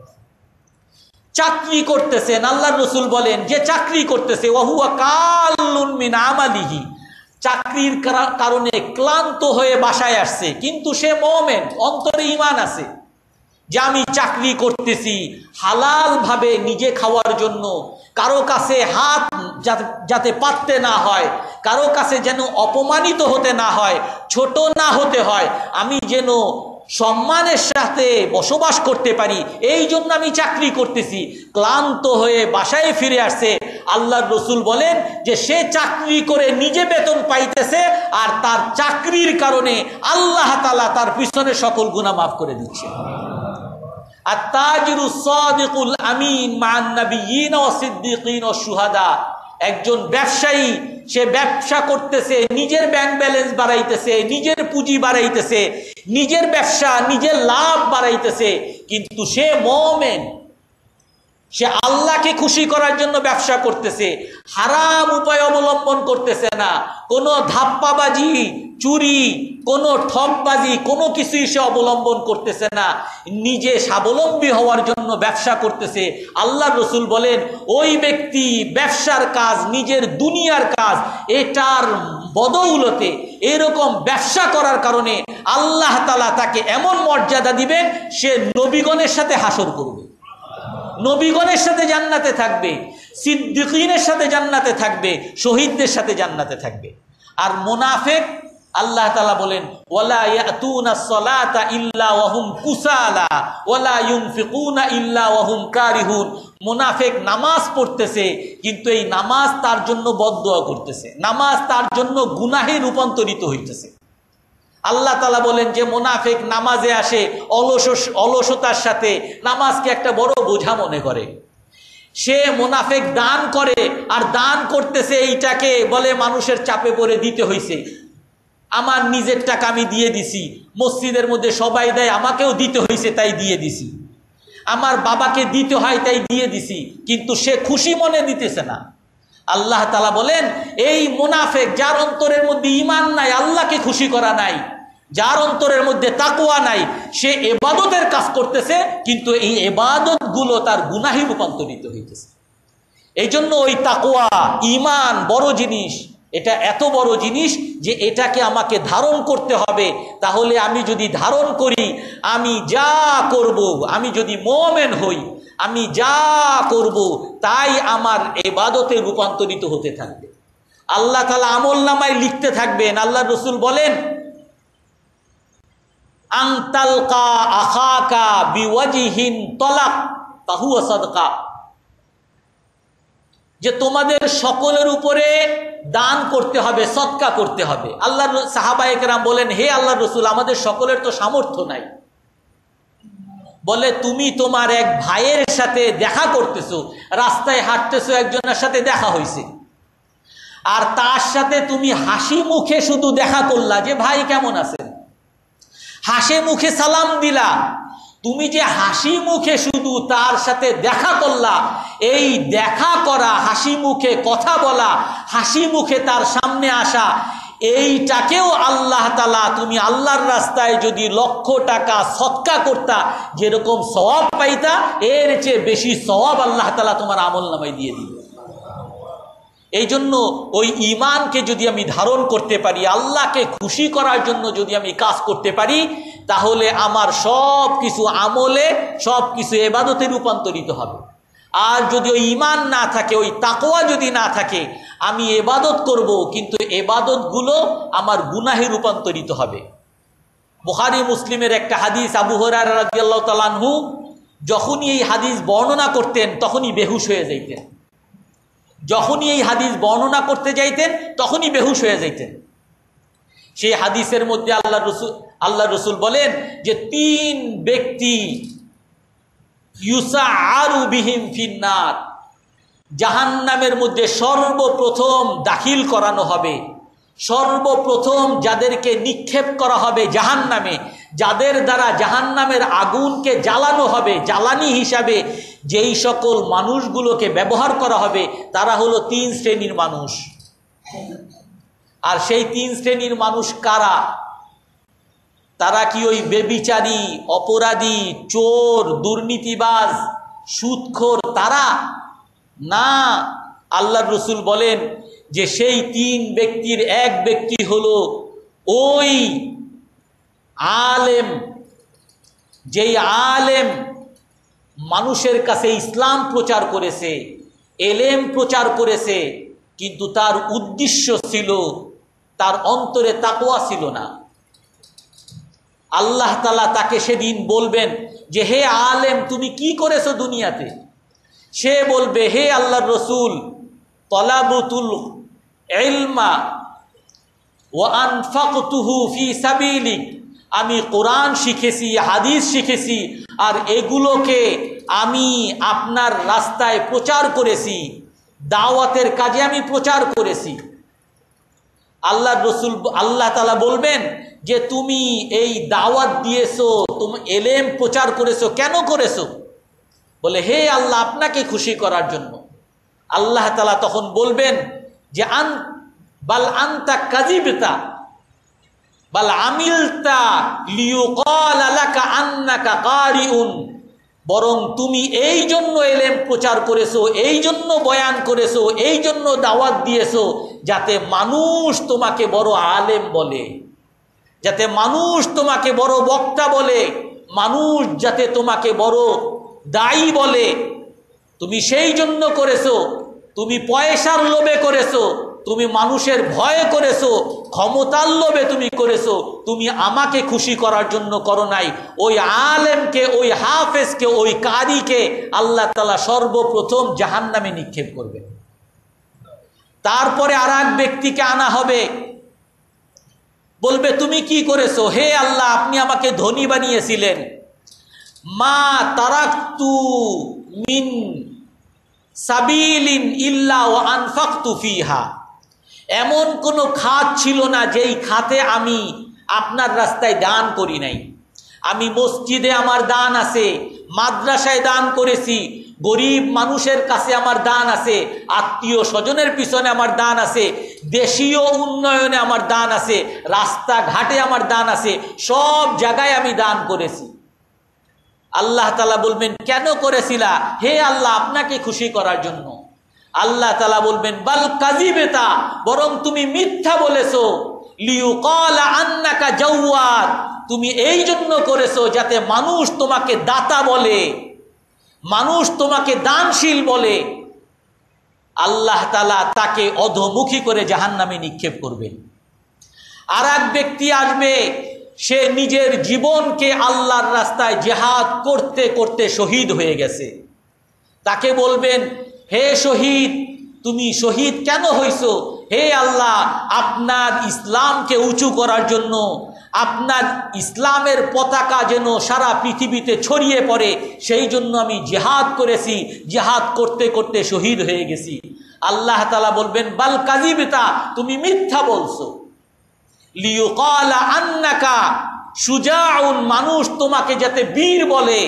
চাকরি করতেছেন, আল্লাহর রাসূল বলেন যে চাকরি করতেছে ওয়াহুয়া কাল্লুন মিন আমালিহি, চাকরির কারণে ক্লান্ত হয়ে বাসায় আসছে, কিন্তু সে মুমিন, অন্তরে ঈমান আছে যে আমি চাকরি করতেছি হালাল ভাবে নিজে খাওয়ার জন্য, কারো কাছে হাত যাতে পাততে না হয়, কারো কাছে যেন অপমানিত হতে না হয়, ছোট না হতে হয়, আমি যেন সম্মানের সাথে বসবাস করতে পারি, এই জন্য আমি চাকরি করতেছি। ক্লান্ত হয়ে বাসায় ফিরে আসছে, আল্লাহর রাসূল বলেন যে সে চাকরি করে নিজে বেতন পাইতেছে আর তার চাকরির কারণে আল্লাহ তাআলা তার পিছনে সকল গুনাহ মাফ করে দিচ্ছে। আত-তাজিরু সাদিকুল আমিন মান নাবিয়্যিন ওয়া সিদ্দিকিন ওয়া শুহাদা, একজন ব্যবসায়ী, সে ব্যবসা করতেছে, নিজের ব্যাংক ব্যালেন্স বাড়াইতেছে, নিজের পুঁজি বাড়াইতেছে, নিজের ব্যবসা নিজের লাভ বাড়াইতেছে, কিন্তু সে মুমিন, সে আল্লাহকে খুশি করার জন্য ব্যবসা করতেছে, হারাম উপায় অবলম্বন করতেছে না, কোনো ধাপ্পাবাজি, চুরি, কোনো ঠকবাজি, কোনো কিছুই সে অবলম্বন করতেছে না, নিজে স্বাবলম্বী হওয়ার জন্য ব্যবসা করতেছে। আল্লাহর রাসূল বলেন ওই ব্যক্তি ব্যবসার কাজ, নিজের দুনিয়ার কাজ, এটার বদৌলতে, এরকম ব্যবসা করার কারণে আল্লাহ তাআলা তাকে এমন মর্যাদা দিবেন, সে নবীগণের সাথে হাসর করবে, নবীগণের সাথে জান্নাতে থাকবে, সিদ্দিকিনের সাথে জান্নাতে থাকবে, শহীদদের সাথে জান্নাতে থাকবে। আর মুনাফিক, আল্লাহ তাআলা বলেন ওয়ালা ইয়াতুনাস সালাতা ইল্লা ওয়া হুম কুসালা ওয়ালা ইউনফিকুনা ইল্লা ওয়া হুম কারিহুন, মুনাফিক নামাজ পড়তেছে কিন্তু এই নামাজ তার জন্য বদদুয়া করতেছে, নামাজ তার জন্য গুনাহে রূপান্তরিত হইতেছে। আল্লাহ তাআলা বলেন যে মুনাফিক নামাজে আসে অলস অলসতার সাথে, নামাজকে একটা বড় বোঝা মনে করে। সে মুনাফিক দান করে আর দান করতেছে এইটাকে বলে মানুষের চাপে পড়ে দিতে হইছে, আমার নিজের টাকা আমি দিয়ে দিছি, মসজিদের মধ্যে সবাই দেয় আমাকেও দিতে হইছে তাই দিয়ে দিছি, আমার বাবাকে দিতে হয় তাই দিয়ে দিছি, কিন্তু সে খুশি মনে দিতেছে না। আল্লাহ তাআলা বলেন এই মুনাফিক, যার অন্তরের মধ্যে ঈমান নাই, আল্লাহকে খুশি করা নাই, যার অন্তরের মধ্যে তাকওয়া নাই, সে ইবাদতের কাজ করতেছে কিন্তু এই ইবাদতগুলো তার গুনাহে রূপান্তরিত হইতেছে। এই জন্য ওই তাকওয়া, ঈমান বড় জিনিস, এটা এত বড় জিনিস যে এটাকে আমাকে ধারণ করতে হবে। তাহলে আমি যদি ধারণ করি, আমি যা করব, আমি যদি মুমিন হই, আমি যা করব তাই আমার ইবাদতে রূপান্তরিত হতে থাকবে। আল্লাহ তাআলা আমল নামায় লিখতে থাকবেন। আল্লাহ রসুল বলেন, আনতালকা আখাকা বিওয়াজিহিন তলাক ফাহুয়া সাদকা, যে তোমাদের সকলের উপরে দান করতে হবে, সদকা করতে হবে। আল্লাহ সাহাবায়ে কেরাম বলেন, হে আল্লাহ রসুল, আমাদের সকলের তো সামর্থ্য নাই। বলে, তুমি তোমার এক ভাইয়ের সাথে দেখা করতেছো, রাস্তায় হাঁটতেছো, একজনের সাথে দেখা হয়েছে, আর তার সাথে তুমি হাসি মুখে শুধু দেখা করলা যে ভাই কেমন আছেন, হাসি মুখে সালাম দিলা। তুমি যে হাসি মুখে শুধু তার সাথে দেখা করলা, এই দেখা করা, হাসি মুখে কথা বলা, হাসি মুখে তার সামনে আসা, এইটাকেও আল্লাহ তাআলা, তুমি আল্লাহর রাস্তায় যদি লক্ষ টাকা সদকা করতা যেরকম সওয়াব পাইতা, এর চেয়ে বেশি সওয়াব আল্লাহ তাআলা তোমার আমল নামায় দিয়ে দিবে। এই জন্য ওই ঈমানকে যদি আমি ধারণ করতে পারি, আল্লাহকে খুশি করার জন্য যদি আমি কাজ করতে পারি, তাহলে আমার সব কিছু আমলে, সব কিছু ইবাদতে রূপান্তরিত হবে। আর যদি ওই ঈমান না থাকে, ওই তাকওয়া যদি না থাকে, আমি ইবাদত করব, কিন্তু ইবাদতগুলো আমার গুনাহে রূপান্তরিত হবে। বুখারী মুসলিমের একটা হাদিস, আবু হুরায়রা রাদিয়াল্লাহু তাআলা আনহু যখনই এই হাদিস বর্ণনা করতেন তখনই বেহুশ হয়ে যাইতেন। যখনই এই হাদিস বর্ণনা করতে যাইতেন তখনই বেহুশ হয়ে যাইতেন। সেই হাদিসের মধ্যে আল্লাহ রসুল আল্লাহ রসুল বলেন যে তিন ব্যক্তি ইউসাআরু বিহিম ফিন্নার, জাহান্নামের মধ্যে সর্বপ্রথম দাখিল করানো হবে, সর্বপ্রথম যাদেরকে নিক্ষেপ করা হবে জাহান্নামে, যাদের দ্বারা জাহান্নামের আগুনকে জ্বালানো হবে, জ্বালানি হিসাবে যেই সকল মানুষগুলোকে ব্যবহার করা হবে, তারা হলো তিন শ্রেণীর মানুষ। আর সেই তিন শ্রেণীর মানুষ কারা? তারা কি ওই বেবিচারী, অপরাধী, চোর, দুর্নীতিবাজ, সুদখোর তারা? না, আল্লাহর রসুল বলেন যে সেই তিন ব্যক্তির এক ব্যক্তি হলো ওই আলেম, যেই আলেম মানুষের কাছে ইসলাম প্রচার করেছে, এলেম প্রচার করেছে, কিন্তু তার উদ্দেশ্য ছিল, তার অন্তরে তাকওয়া ছিল না। আল্লাহ তাআলা তাকে সেদিন বলবেন যে হে আলেম, তুমি কি করেছো দুনিয়াতে? সে বলবে, হে আল্লাহর রসুল, তলাবতুল ইলমা ওয়া আনফাকতুহু ফি সাবিলিক, আমি কোরআন শিখেছি, হাদিস শিখেছি, আর এগুলোকে আমি আপনার রাস্তায় প্রচার করেছি, দাওয়াতের কাজে আমি প্রচার করেছি। আল্লাহ রসুল আল্লাহ তাআলা বলবেন যে তুমি এই দাওয়াত দিয়েছো, তুমি এলেম প্রচার করেছো, কেন করেছো? বলে, হে আল্লাহ, আপনাকে খুশি করার জন্য। আল্লাহ তাআলা তখন বলবেন যে আন বাল আনতা কাযিবতা বাল আমিলতা লিয়ুকাল লাকা আন্নাকা কারিউন, বরং তুমি এই জন্য এলেম প্রচার করেছো, এই জন্য বয়ান করেছো, এই জন্য দাওয়াত দিয়েছো, যাতে মানুষ তোমাকে বড় আলেম বলে, যাতে মানুষ তোমাকে বড় বক্তা বলে, মানুষ যাতে তোমাকে বড় দায়ী বলে। তুমি সেই জন্য করেছো, তুমি পয়সার লোভে করেছো, তুমি মানুষের ভয়ে করেছো, ক্ষমতার লোভে তুমি করেছো, তুমি আমাকে খুশি করার জন্য করো নাই। ওই আলেমকে, ওই হাফেজকে, ওই কারিকে আল্লাহ তাআলা সর্বপ্রথম জাহান্নামে নিক্ষেপ করবেন। তারপরে আর এক ব্যক্তিকে আনা হবে, বলবে, তুমি কি করেছো? হে আল্লাহ, আপনি আমাকে ধনী বানিয়েছিলেন, মা তারাকতু মিন সাবিলিন ইল্লা ওয়া আনফাকতু ফিহা, এমন কোনো খাত ছিল না যেই খাতে আমি আপনার রাস্তায় দান করি নাই। আমি মসজিদে আমার দান আছে, মাদ্রাসায় দান করেছি, গরিব মানুষের কাছে আমার দান আছে, আত্মীয় স্বজনের পিছনে আমার দান আছে, দেশীয় উন্নয়নে আমার দান আছে, রাস্তাঘাটে আমার দান আছে, সব জায়গায় আমি দান করেছি। আল্লাহ তাআলা বলবেন, কেন করেছিলা? হে আল্লাহ, আপনাকে খুশি করার জন্য। আল্লাহ তাআলা বলবেন, বাল কাযিবতা, বরং তুমি মিথ্যা বলেছো, লিয়ুকালা আন্নাকা জাওয়াদ, তুমি এই জন্য করেছো যাতে মানুষ তোমাকে দাতা বলে, মানুষ তোমাকে দানশীল বলে। আল্লাহ তাআলা তাকে অধোমুখী করে জাহান্নামে নিক্ষেপ করবেন। আর এক ব্যক্তি আসবে, সে নিজের জীবনকে আল্লাহর রাস্তায় জিহাদ করতে করতে শহীদ হয়ে গেছে। তাকে বলবেন, হে শহীদ, তুমি শহীদ কেন হইছো? হে আল্লাহ, আপনার ইসলামকে উঁচু করার জন্য, আপনার ইসলামের পতাকা যেন সারা পৃথিবীতে ছড়িয়ে পড়ে, সেই জন্য আমি জিহাদ করেছি, জিহাদ করতে করতে শহীদ হয়ে গেছি। আল্লাহ তাআলা বলবেন, বাল কাযিবতা, তুমি মিথ্যা বলছো। লিয়ুকালা আন্নাকা শুজাউন, মানুষ তোমাকে যাতে বীর বলে,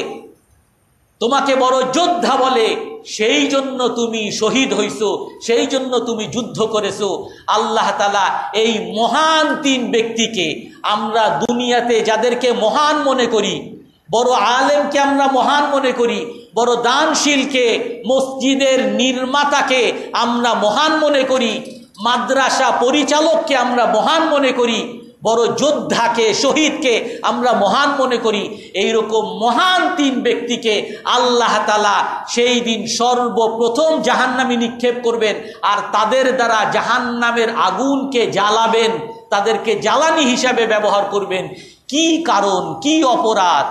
তোমাকে বড় যোদ্ধা বলে, সেই জন্য তুমি শহীদ হইছো, সেই জন্য তুমি যুদ্ধ করেছো। আল্লাহ তাআলা এই মহান তিন ব্যক্তিকে, আমরা দুনিয়াতে যাদেরকে মহান মনে করি, বড় আলেমকে আমরা মহান মনে করি, বড় দানশীলকে, মসজিদের নির্মাতাকে আমরা মহান মনে করি, মাদ্রাসা পরিচালককে আমরা মহান মনে করি, বড় যোদ্ধাকে, শহীদকে আমরা মহান মনে করি। এইরকম মহান তিন ব্যক্তিকে আল্লাহ তাআলা সেই দিন সর্বপ্রথম জাহান্নামে নিক্ষেপ করবেন, আর তাদের দ্বারা জাহান্নামের আগুনকে জ্বালাবেন, তাদেরকে জ্বালানি হিসাবে ব্যবহার করবেন। কি কারণ, কি অপরাধ?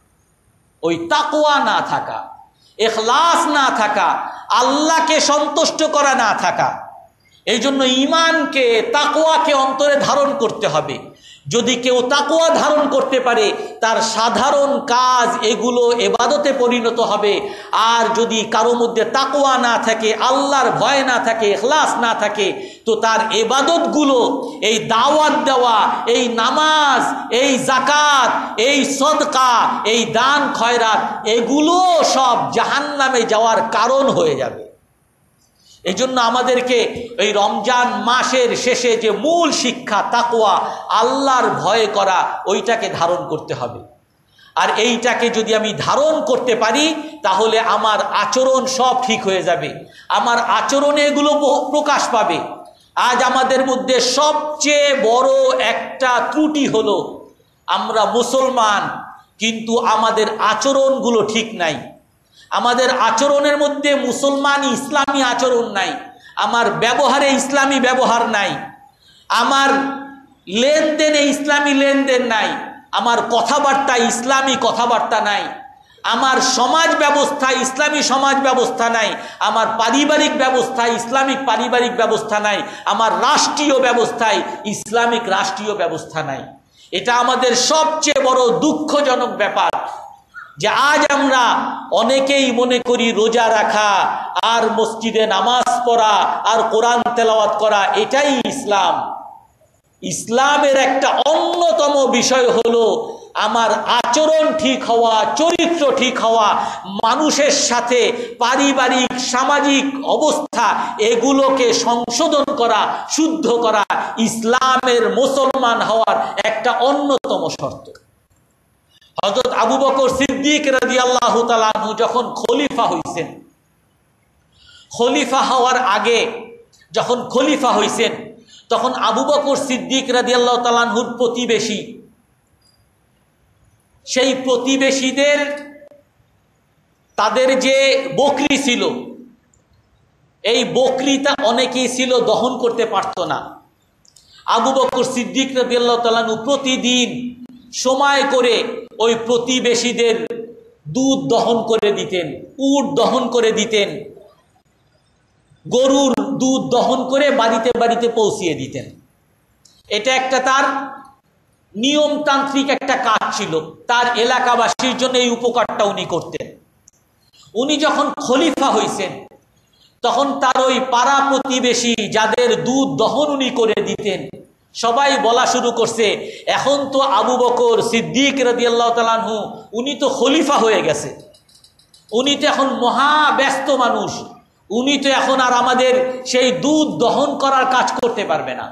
ওই তাকওয়া না থাকা, ইখলাস না থাকা, আল্লাহকে সন্তুষ্ট করা না থাকা। এই জন্য ঈমানকে, তাকওয়াকে অন্তরে ধারণ করতে হবে। যদি কেউ তাকওয়া ধারণ করতে পারে, তার সাধারণ কাজ এগুলো ইবাদতে পরিণত হবে। আর যদি কারো মধ্যে তাকওয়া না থাকে, আল্লাহর ভয় না থাকে, ইখলাস না থাকে, তো তার ইবাদতগুলো, এই দাওয়াত দেওয়া, এই নামাজ, এই যাকাত, এই সদকা, এই দান খয়রাত, এগুলো সব জাহান্নামে যাওয়ার কারণ হয়ে যাবে। এই জন্য আমাদেরকে এই রমজান মাসের শেষে যে মূল শিক্ষা তাকওয়া, আল্লাহর ভয় করা, ওইটাকে ধারণ করতে হবে। আর এইটাকে যদি আমি ধারণ করতে পারি, তাহলে আমার আচরণ সব ঠিক হয়ে যাবে, আমার আচরণে এগুলো প্রকাশ পাবে। আজ আমাদের মধ্যে সবচেয়ে বড় একটা ত্রুটি হলো, আমরা মুসলমান কিন্তু আমাদের আচরণগুলো ঠিক নাই। আমাদের আচরণের মধ্যে মুসলমান ইসলামী আচরণ নাই, আমার ব্যবহারে ইসলামী ব্যবহার নাই, আমার লেনদেনে ইসলামী লেনদেন নাই, আমার কথাবার্তা ইসলামী কথাবার্তা নাই, আমার সমাজ ব্যবস্থা ইসলামী সমাজ ব্যবস্থা নাই, আমার পারিবারিক ব্যবস্থায় ইসলামিক পারিবারিক ব্যবস্থা নাই, আমার রাষ্ট্রীয় ব্যবস্থায় ইসলামিক রাষ্ট্রীয় ব্যবস্থা নাই। এটা আমাদের সবচেয়ে বড় দুঃখজনক ব্যাপার যে আজ আমরা অনেকেই মনে করি রোজা রাখা আর মসজিদে নামাজ পড়া আর কোরআন তেলাওয়াত করা এটাই ইসলাম। ইসলামের একটা অন্যতম বিষয় হলো আমার আচরণ ঠিক হওয়া, চরিত্র ঠিক হওয়া, মানুষের সাথে পারিবারিক সামাজিক অবস্থা এগুলোকে সংশোধন করা, শুদ্ধ করা ইসলামের মুসলমান হওয়ার একটা অন্যতম শর্ত। হযরত আবু বকর সিদ্দিক রাদিয়াল্লাহু তাআলা আনহু যখন খলিফা হইছেন, খলিফা হওয়ার আগে যখন খলিফা হইছেন, তখন আবু বকর সিদ্দিক রাদিয়াল্লাহু তাআলা আনহুর প্রতিবেশী, সেই প্রতিবেশীদের তাদের যে বকরি ছিল, এই বকরিটা অনেকেই ছিল দহন করতে পারত না। আবু বকর সিদ্দিক রাদিয়াল্লাহু তাআলা আনহু প্রতিদিন সময় করে ওই প্রতিবেশীদের দুধ দহন করে দিতেন, উট দহন করে দিতেন, গরুর দুধ দহন করে বাড়িতে বাড়িতে পৌঁছিয়ে দিতেন। এটা একটা তার নিয়মতান্ত্রিক একটা কাজ ছিল, তার এলাকাবাসীর জন্য এই উপকারটা উনি করতেন। উনি যখন খলিফা হয়েছেন, তখন তার ওই পাড়া প্রতিবেশী যাদের দুধ দহন উনি করে দিতেন, সবাই বলা শুরু করছে, এখন তো আবু বকর সিদ্দিক রাদিয়াল্লাহু তাআলা আনহু উনি তো খলিফা হয়ে গেছে, উনি তো এখন মহা ব্যস্ত মানুষ, উনি তো এখন আর আমাদের সেই দুধ দহন করার কাজ করতে পারবে না।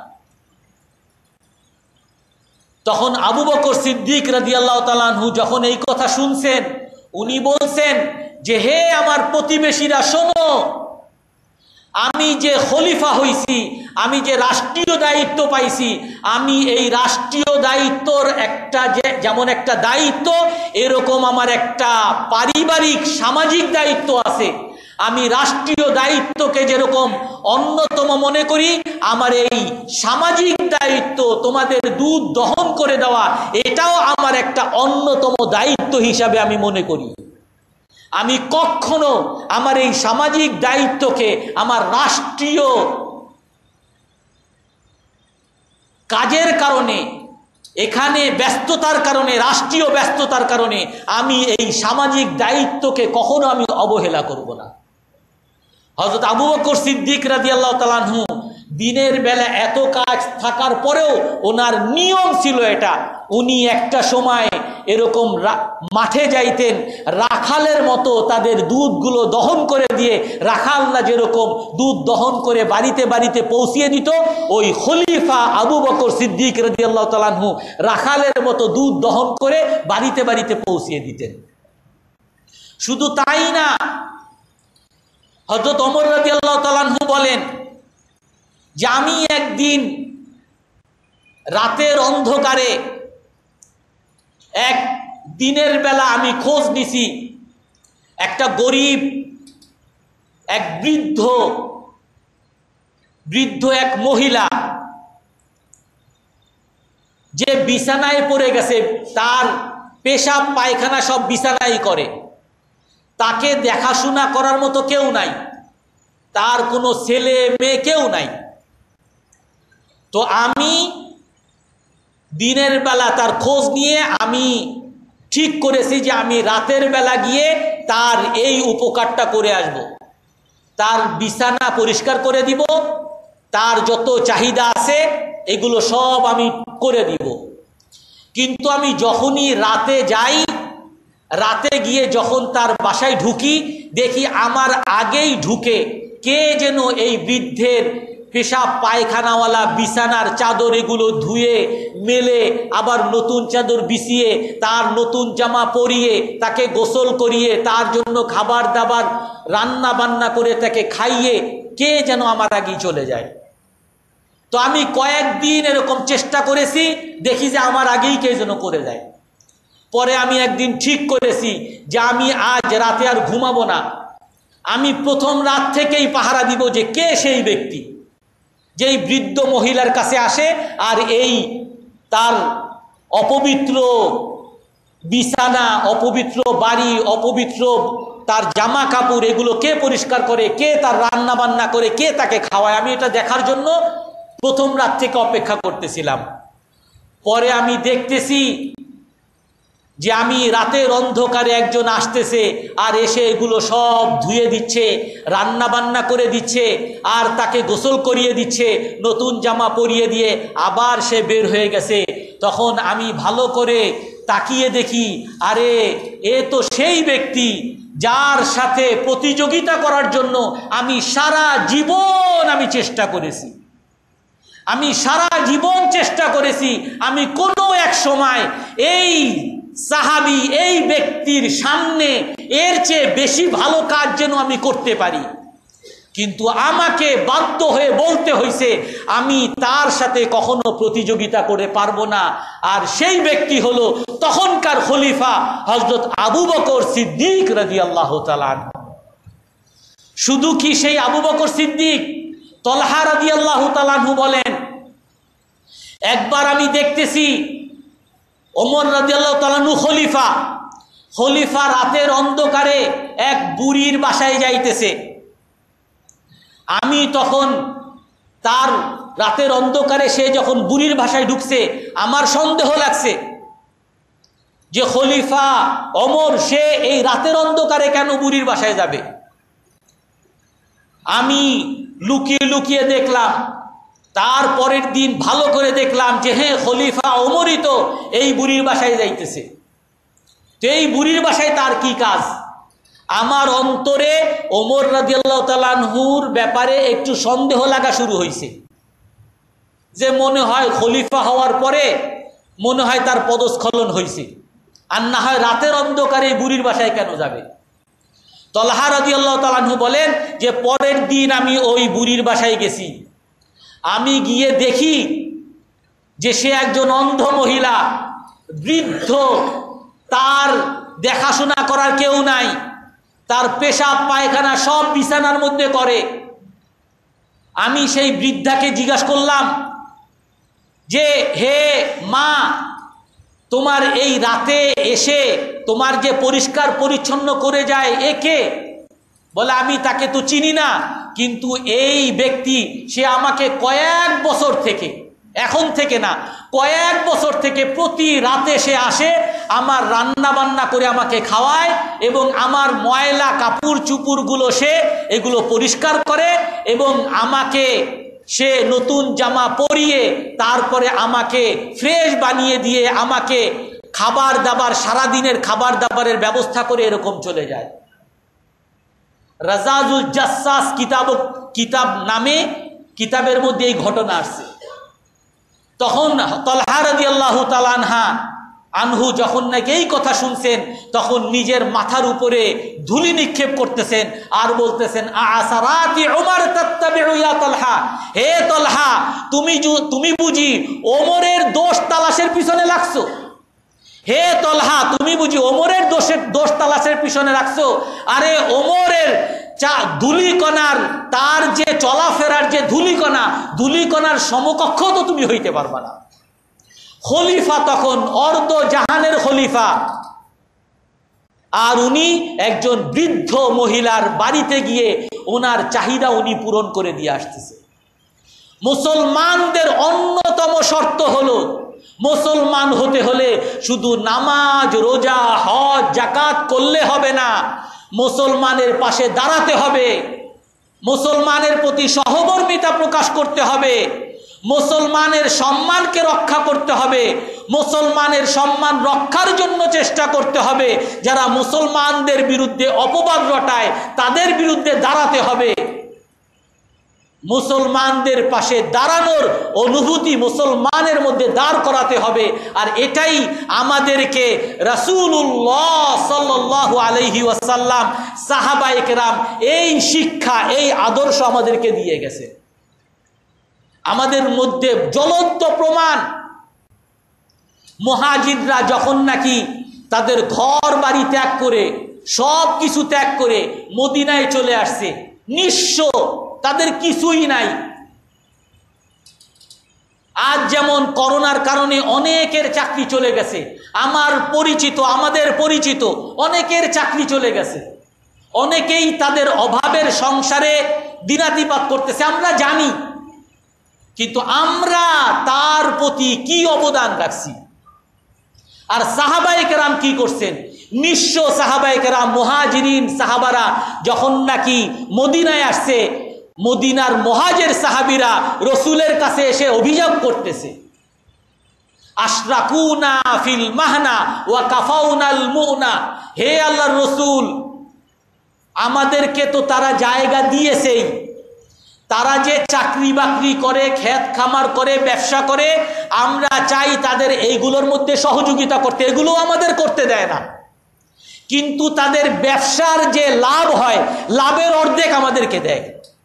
তখন আবু বকর সিদ্দিক রাদিয়াল্লাহু তাআলা আনহু যখন এই কথা শুনছেন, উনি বলছেন যে হে আমার প্রতিবেশীরা শোনো, আমি যে খলিফা হইছি, আমি যে রাষ্ট্রীয় দায়িত্ব পাইছি, আমি এই রাষ্ট্রীয় দায়িত্বর একটা যে যেমন একটা দায়িত্ব, এরকম আমার একটা পারিবারিক সামাজিক দায়িত্ব আছে। আমি রাষ্ট্রীয় দায়িত্বকে যেরকম অন্যতম মনে করি, আমার এই সামাজিক দায়িত্ব তোমাদের দুধ দহন করে দেওয়া, এটাও আমার একটা অন্যতম দায়িত্ব হিসাবে আমি মনে করি। আমি কখনো আমার এই সামাজিক দায়িত্বকে আমার রাষ্ট্রীয় কাজের কারণে, এখানে ব্যস্ততার কারণে, রাষ্ট্রীয় ব্যস্ততার কারণে আমি এই সামাজিক দায়িত্বকে কখনো আমি অবহেলা করব না। হযরত আবু বকর সিদ্দিক রাদিয়াল্লাহু তাআলা আনহু দিনের বেলা এত কাজ থাকার পরেও ওনার নিয়ম ছিল এটা, উনি একটা সময় এরকম মাঠে যাইতেন, রাখালের মতো তাদের দুধগুলো দহন করে দিয়ে, রাখালরা যেরকম দুধ দহন করে বাড়িতে বাড়িতে পৌঁছিয়ে দিত, ওই খলিফা আবু বকর সিদ্দিক রাদিয়াল্লাহু তাআলা আনহু রাখালের মতো দুধ দহন করে বাড়িতে বাড়িতে পৌঁছিয়ে দিতেন। শুধু তাই না, হযরত ওমর রাদিয়াল্লাহু তাআলা আনহু বলেন যে আমি একদিন রাতের অন্ধকারে, এক দিনের বেলা আমি খোঁজ নিছি, একটা গরিব, এক বৃদ্ধ বৃদ্ধ এক মহিলা যে বিছানায় পড়ে গেছে, তার পেশাব পায়খানা সব বিছানায় করে, তাকে দেখাশোনা করার মতো কেউ নাই, তার কোনো ছেলে মেয়ে কেউ নাই। তো আমি দিনের বেলা তার খোঁজ নিয়ে আমি ঠিক করেছি যে আমি রাতের বেলা গিয়ে তার এই উপকারটা করে আসব। তার বিছানা পরিষ্কার করে দিব, তার যত চাহিদা আছে এগুলো সব আমি করে দিব। কিন্তু আমি যখনই রাতে যাই, রাতে গিয়ে যখন তার বাসায় ঢুকি, দেখি আমার আগেই ঢুকে কে যেন এই বৃদ্ধের পেশাব পায়খানাওয়ালা বিছানার চাদর এগুলো ধুয়ে মেলে আবার নতুন চাদর বিছিয়ে তার নতুন জামা পরিয়ে তাকে গোসল করিয়ে তার জন্য খাবার দাবার রান্না বান্না করে তাকে খাইয়ে কে যেন আমার আগেই চলে যায়। তো আমি কয়েকদিন এরকম চেষ্টা করেছি, দেখি যে আমার আগেই কে যেন করে যায়। পরে আমি একদিন ঠিক করেছি যে আমি আজ রাতে আর ঘুমাবো না, আমি প্রথম রাত থেকেই পাহারা দিব যে কে সেই ব্যক্তি যেই বৃদ্ধ মহিলার কাছে আসে আর এই তার অপবিত্র বিছানা, অপবিত্র বাড়ি, অপবিত্র তার জামা কাপড় এগুলো কে পরিষ্কার করে, কে তার রান্না বান্না করে, কে তাকে খাওয়ায়। আমি এটা দেখার জন্য প্রথম রাত থেকে অপেক্ষা করতেছিলাম। পরে আমি দেখতেছি যে আমি রাতের অন্ধকারে একজন আসতেছে আর এসে এগুলো সব ধুয়ে দিচ্ছে, রান্না বান্না করে দিচ্ছে, আর তাকে গোসল করিয়ে দিচ্ছে, নতুন জামা পরিয়ে দিয়ে আবার সে বের হয়ে গেছে। তখন আমি ভালো করে তাকিয়ে দেখি, আরে এ তো সেই ব্যক্তি যার সাথে প্রতিযোগিতা করার জন্য আমি সারা জীবন আমি চেষ্টা করেছি। আমি সারা জীবন চেষ্টা করেছি আমি কোনো এক সময় এই সাহাবী এই ব্যক্তির সামনে এর চেয়ে বেশি ভালো কাজ যেন আমি করতে পারি, কিন্তু আমাকে বাধ্য হয়ে বলতে হয়েছে আমি তার সাথে কখনো প্রতিযোগিতা করে পারবো না। আর সেই ব্যক্তি হলো তখনকার খলিফা হযরত আবু বকর সিদ্দিক রাদিয়াল্লাহু তাআলা। শুধু কি সেই আবু বকর সিদ্দিক, তলহা রাদিয়াল্লাহু তাআলা বলেন, একবার আমি দেখতেছি ওমর রাদিয়াল্লাহু তাআলা খলিফা খলিফা রাতের অন্ধকারে এক বুড়ির বাসায় যাইতেছে। আমি তখন তার রাতের অন্ধকারে সে যখন বুড়ির বাসায় ঢুকছে, আমার সন্দেহ লাগছে যে খলিফা ওমর সে এই রাতের অন্ধকারে কেন বুড়ির বাসায় যাবে। আমি লুকিয়ে লুকিয়ে দেখলাম, তার পরের দিন ভালো করে দেখলাম যে হ্যাঁ খলিফা ওমরই তো এই বুড়ির বাসায় যাইতেছে। তো এই বুড়ির বাসায় তার কি কাজ? আমার অন্তরে ওমর রাদিয়াল্লাহু তাআলা আনহুর ব্যাপারে একটু সন্দেহ লাগা শুরু হয়েছে, যে মনে হয় খলিফা হওয়ার পরে মনে হয় তার পদস্খলন হয়েছে, আর না হয় রাতের অন্ধকারে বুড়ির বাসায় কেন যাবে। তলহা রাদিয়াল্লাহু তাআলা আনহু বলেন যে পরের দিন আমি ওই বুড়ির বাসায় গেছি। আমি গিয়ে দেখি যে সে একজন অন্ধ মহিলা, বৃদ্ধ, তার দেখাশোনা করার কেউ নাই, তার পেশাব পায়খানা সব বিছানার মধ্যে করে। আমি সেই বৃদ্ধাকে জিজ্ঞাসা করলাম যে হে মা, তোমার এই রাতে এসে তোমার যে পরিষ্কার পরিচ্ছন্ন করে যায় এ কে? বলে আমি তাকে তো চিনি না, কিন্তু এই ব্যক্তি সে আমাকে কয়েক বছর থেকে, এখন থেকে না, কয়েক বছর থেকে প্রতি রাতে সে আসে, আমার রান্না বান্না করে আমাকে খাওয়ায় এবং আমার ময়লা কাপড় চুপুরগুলো সে এগুলো পরিষ্কার করে এবং আমাকে সে নতুন জামা পরিয়ে তারপরে আমাকে ফ্রেশ বানিয়ে দিয়ে আমাকে খাবার দাবার, সারাদিনের খাবার দাবারের ব্যবস্থা করে এরকম চলে যায়। রাজাজুল জাসাস কিতাব কিতাব নামে কিতাবের মধ্যে এই ঘটনা আসছে। তখন তলহা রাদিয়াল্লাহু তাআলা আনহা আনহু যখন নাকি এই কথা শুনছেন তখন নিজের মাথার উপরে ধুলি নিক্ষেপ করতেছেন আর বলতেছেন আসারাতি উমর তাত্তাবিউ ইয়া তলহা, হে তলহা, তুমি তুমি বুঝি ওমরের দোষ তালাশের পিছনে লাগছো? হে তলহা, তুমি বুঝি ওমরের দোষের দোষ তালাশের পিছনে রাখছো? আরে ওমরের চা ধুলিকণার, তার যে চলাফেরার যে ধুলিকণা, ধুলিকণার সমকক্ষ তো তুমি হইতে পারবা না। খলিফা তখন অর্ধ জাহানের খলিফা, আর উনি একজন বৃদ্ধ মহিলার বাড়িতে গিয়ে ওনার চাহিদা উনি পূরণ করে দিয়ে আসতেছে। মুসলমানদের অন্যতম শর্ত হলো, মুসলমান হতে হলে শুধু নামাজ, রোজা, হজ, যাকাত করলে হবে না, মুসলমানের পাশে দাঁড়াতে হবে, মুসলমানের প্রতি সহমর্মিতা প্রকাশ করতে হবে, মুসলমানের সম্মানকে রক্ষা করতে হবে, মুসলমানের সম্মান রক্ষার জন্য চেষ্টা করতে হবে, যারা মুসলমানদের বিরুদ্ধে অপবাদ রটায় তাদের বিরুদ্ধে দাঁড়াতে হবে। মুসলমানদের পাশে দাঁড়ানোর অনুভূতি মুসলমানের মধ্যে দাঁড় করাতে হবে। আর এটাই আমাদেরকে রাসূলুল্লাহ সাল্লাল্লাহু আলাইহি ওয়াসাল্লাম, সাহাবায়ে কেরাম এই শিক্ষা, এই আদর্শ আমাদেরকে দিয়ে গেছে। আমাদের মধ্যে জ্বলন্ত প্রমাণ, মুহাজিররা যখন নাকি তাদের ঘর বাড়ি ত্যাগ করে, সব কিছু ত্যাগ করে মদিনায় চলে আসছে, নিঃস্ব, তাদের কিছুই নাই। আজ যেমন করোনার কারণে অনেকের চাকরি চলে গেছে, আমার পরিচিত, আমাদের পরিচিত অনেকের চাকরি চলে গেছে, অনেকেই তাদের অভাবের সংসারে দিনাতিপাত করতেছে, আমরা জানি, কিন্তু আমরা তার প্রতি কি অবদান রাখছি? আর সাহাবায়ে কেরাম কি করছেন? নিঃস্ব সাহাবায়ে কেরাম, মুহাজিরিন সাহাবারা যখন নাকি মদিনায় আসছে, মদিনার মুহাজির সাহাবীরা রসুলের কাছে এসে অভিযোগ করতেছে, আশরাকুনা ফিল মাহনা ওয়া কাফাউনাল মুনা, হে আল্লাহর রসুল, আমাদেরকে তো তারা জায়গা দিয়েছেই, তারা যে চাকরি বাকরি করে, ক্ষেত খামার করে, ব্যবসা করে, আমরা চাই তাদের এইগুলোর মধ্যে সহযোগিতা করতে, এগুলো আমাদের করতে দেয় না, কিন্তু তাদের ব্যবসার যে লাভ হয় লাভের অর্ধেক আমাদেরকে দেয়,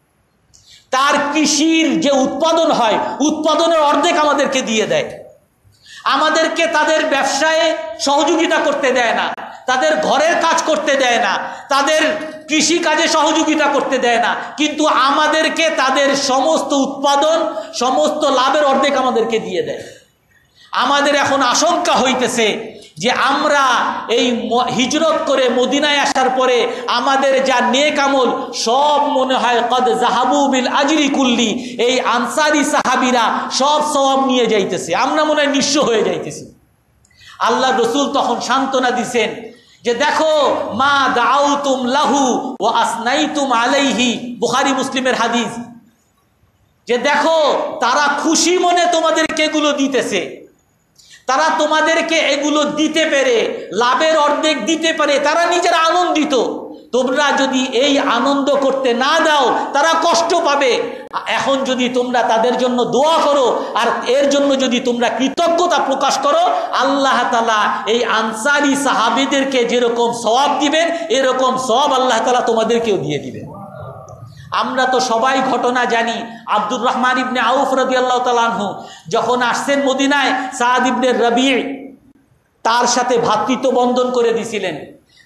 তার কৃষির যে উৎপাদন হয় উৎপাদনের অর্ধেক আমাদেরকে দিয়ে দেয়, আমাদেরকে তাদের ব্যবসায় সহযোগিতা করতে দেয় না, তাদের ঘরের কাজ করতে দেয় না, তাদের কৃষি কাজে সহযোগিতা করতে দেয় না, কিন্তু আমাদেরকে তাদের সমস্ত উৎপাদন, সমস্ত লাভের অর্ধেক আমাদেরকে দিয়ে দেয়। আমাদের এখন আশঙ্কা হইতেছে যে আমরা এই হিজরত করে মদিনায় আসার পরে আমাদের যা নেক আমল সব মনে হয় কদ জাহাবু বিল আজরি কুল্লি, এই আনসারি সাহাবীরা সব সওয়াব নিয়ে যাইতেছে, আমরা মনে হয় নিঃস্ব হয়ে যাইতেছি। আল্লাহ রসুল তখন সান্ত্বনা দিছেন যে দেখো, মা দাউতুম লাহু ওয়া আসনাইতুম আলাইহি, বুখারী মুসলিমের হাদিস, যে দেখো তারা খুশি মনে তোমাদেরকে এগুলো দিতেছে, তারা তোমাদেরকে এগুলো দিতে পেরে, লাভের অর্ধেক দিতে পারে, তারা নিজেরা আনন্দিত। তোমরা যদি এই আনন্দ করতে না দাও তারা কষ্ট পাবে। এখন যদি তোমরা তাদের জন্য দোয়া করো আর এর জন্য যদি তোমরা কৃতজ্ঞতা প্রকাশ করো, আল্লাহ তাআলা এই আনসারী সাহাবীদেরকে যেরকম সওয়াব দিবেন এরকম সওয়াব আল্লাহ তাআলা তোমাদেরকেও দিয়ে দিবেন। আমরা তো সবাই ঘটনা জানি, আব্দুর রহমান ইবনে আউফ রাদিয়াল্লাহু তাআলা আনহু যখন আসছেন মদিনায়, সাদ ইবনে রবি তার সাথে ভ্রাতৃত্ব বন্ধন করে দিয়েছিলেন।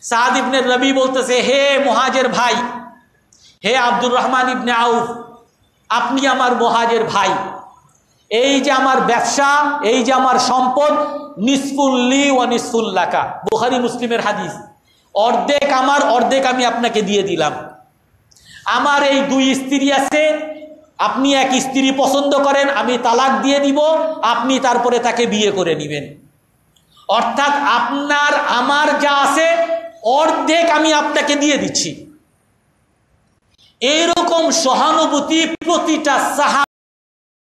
সাদ ইবনে রবি বলতেছে, হে মুহাজির ভাই, হে আব্দুর রহমান ইবনে আউফ, আপনি আমার মুহাজির ভাই, এই যে আমার ব্যবসা, এই যে আমার সম্পদ, নিসফুল্লি ওয়া নিসফুল্লাকা, বুখারী মুসলিমের হাদিস, অর্ধেক আমার, অর্ধেক আমি আপনাকে দিয়ে দিলাম। আমার এই দুই স্ত্রী আছে, আপনি এক স্ত্রী পছন্দ করেন, আমি তালাক দিয়ে দিব, আপনি তারপরে তাকে বিয়ে করে নেবেন। অর্থাৎ আপনার আমার যা আছে অর্ধেক আমি আপনাকে দিয়ে দিচ্ছি। এইরকম সহানুভূতি প্রতিটা সাহাবা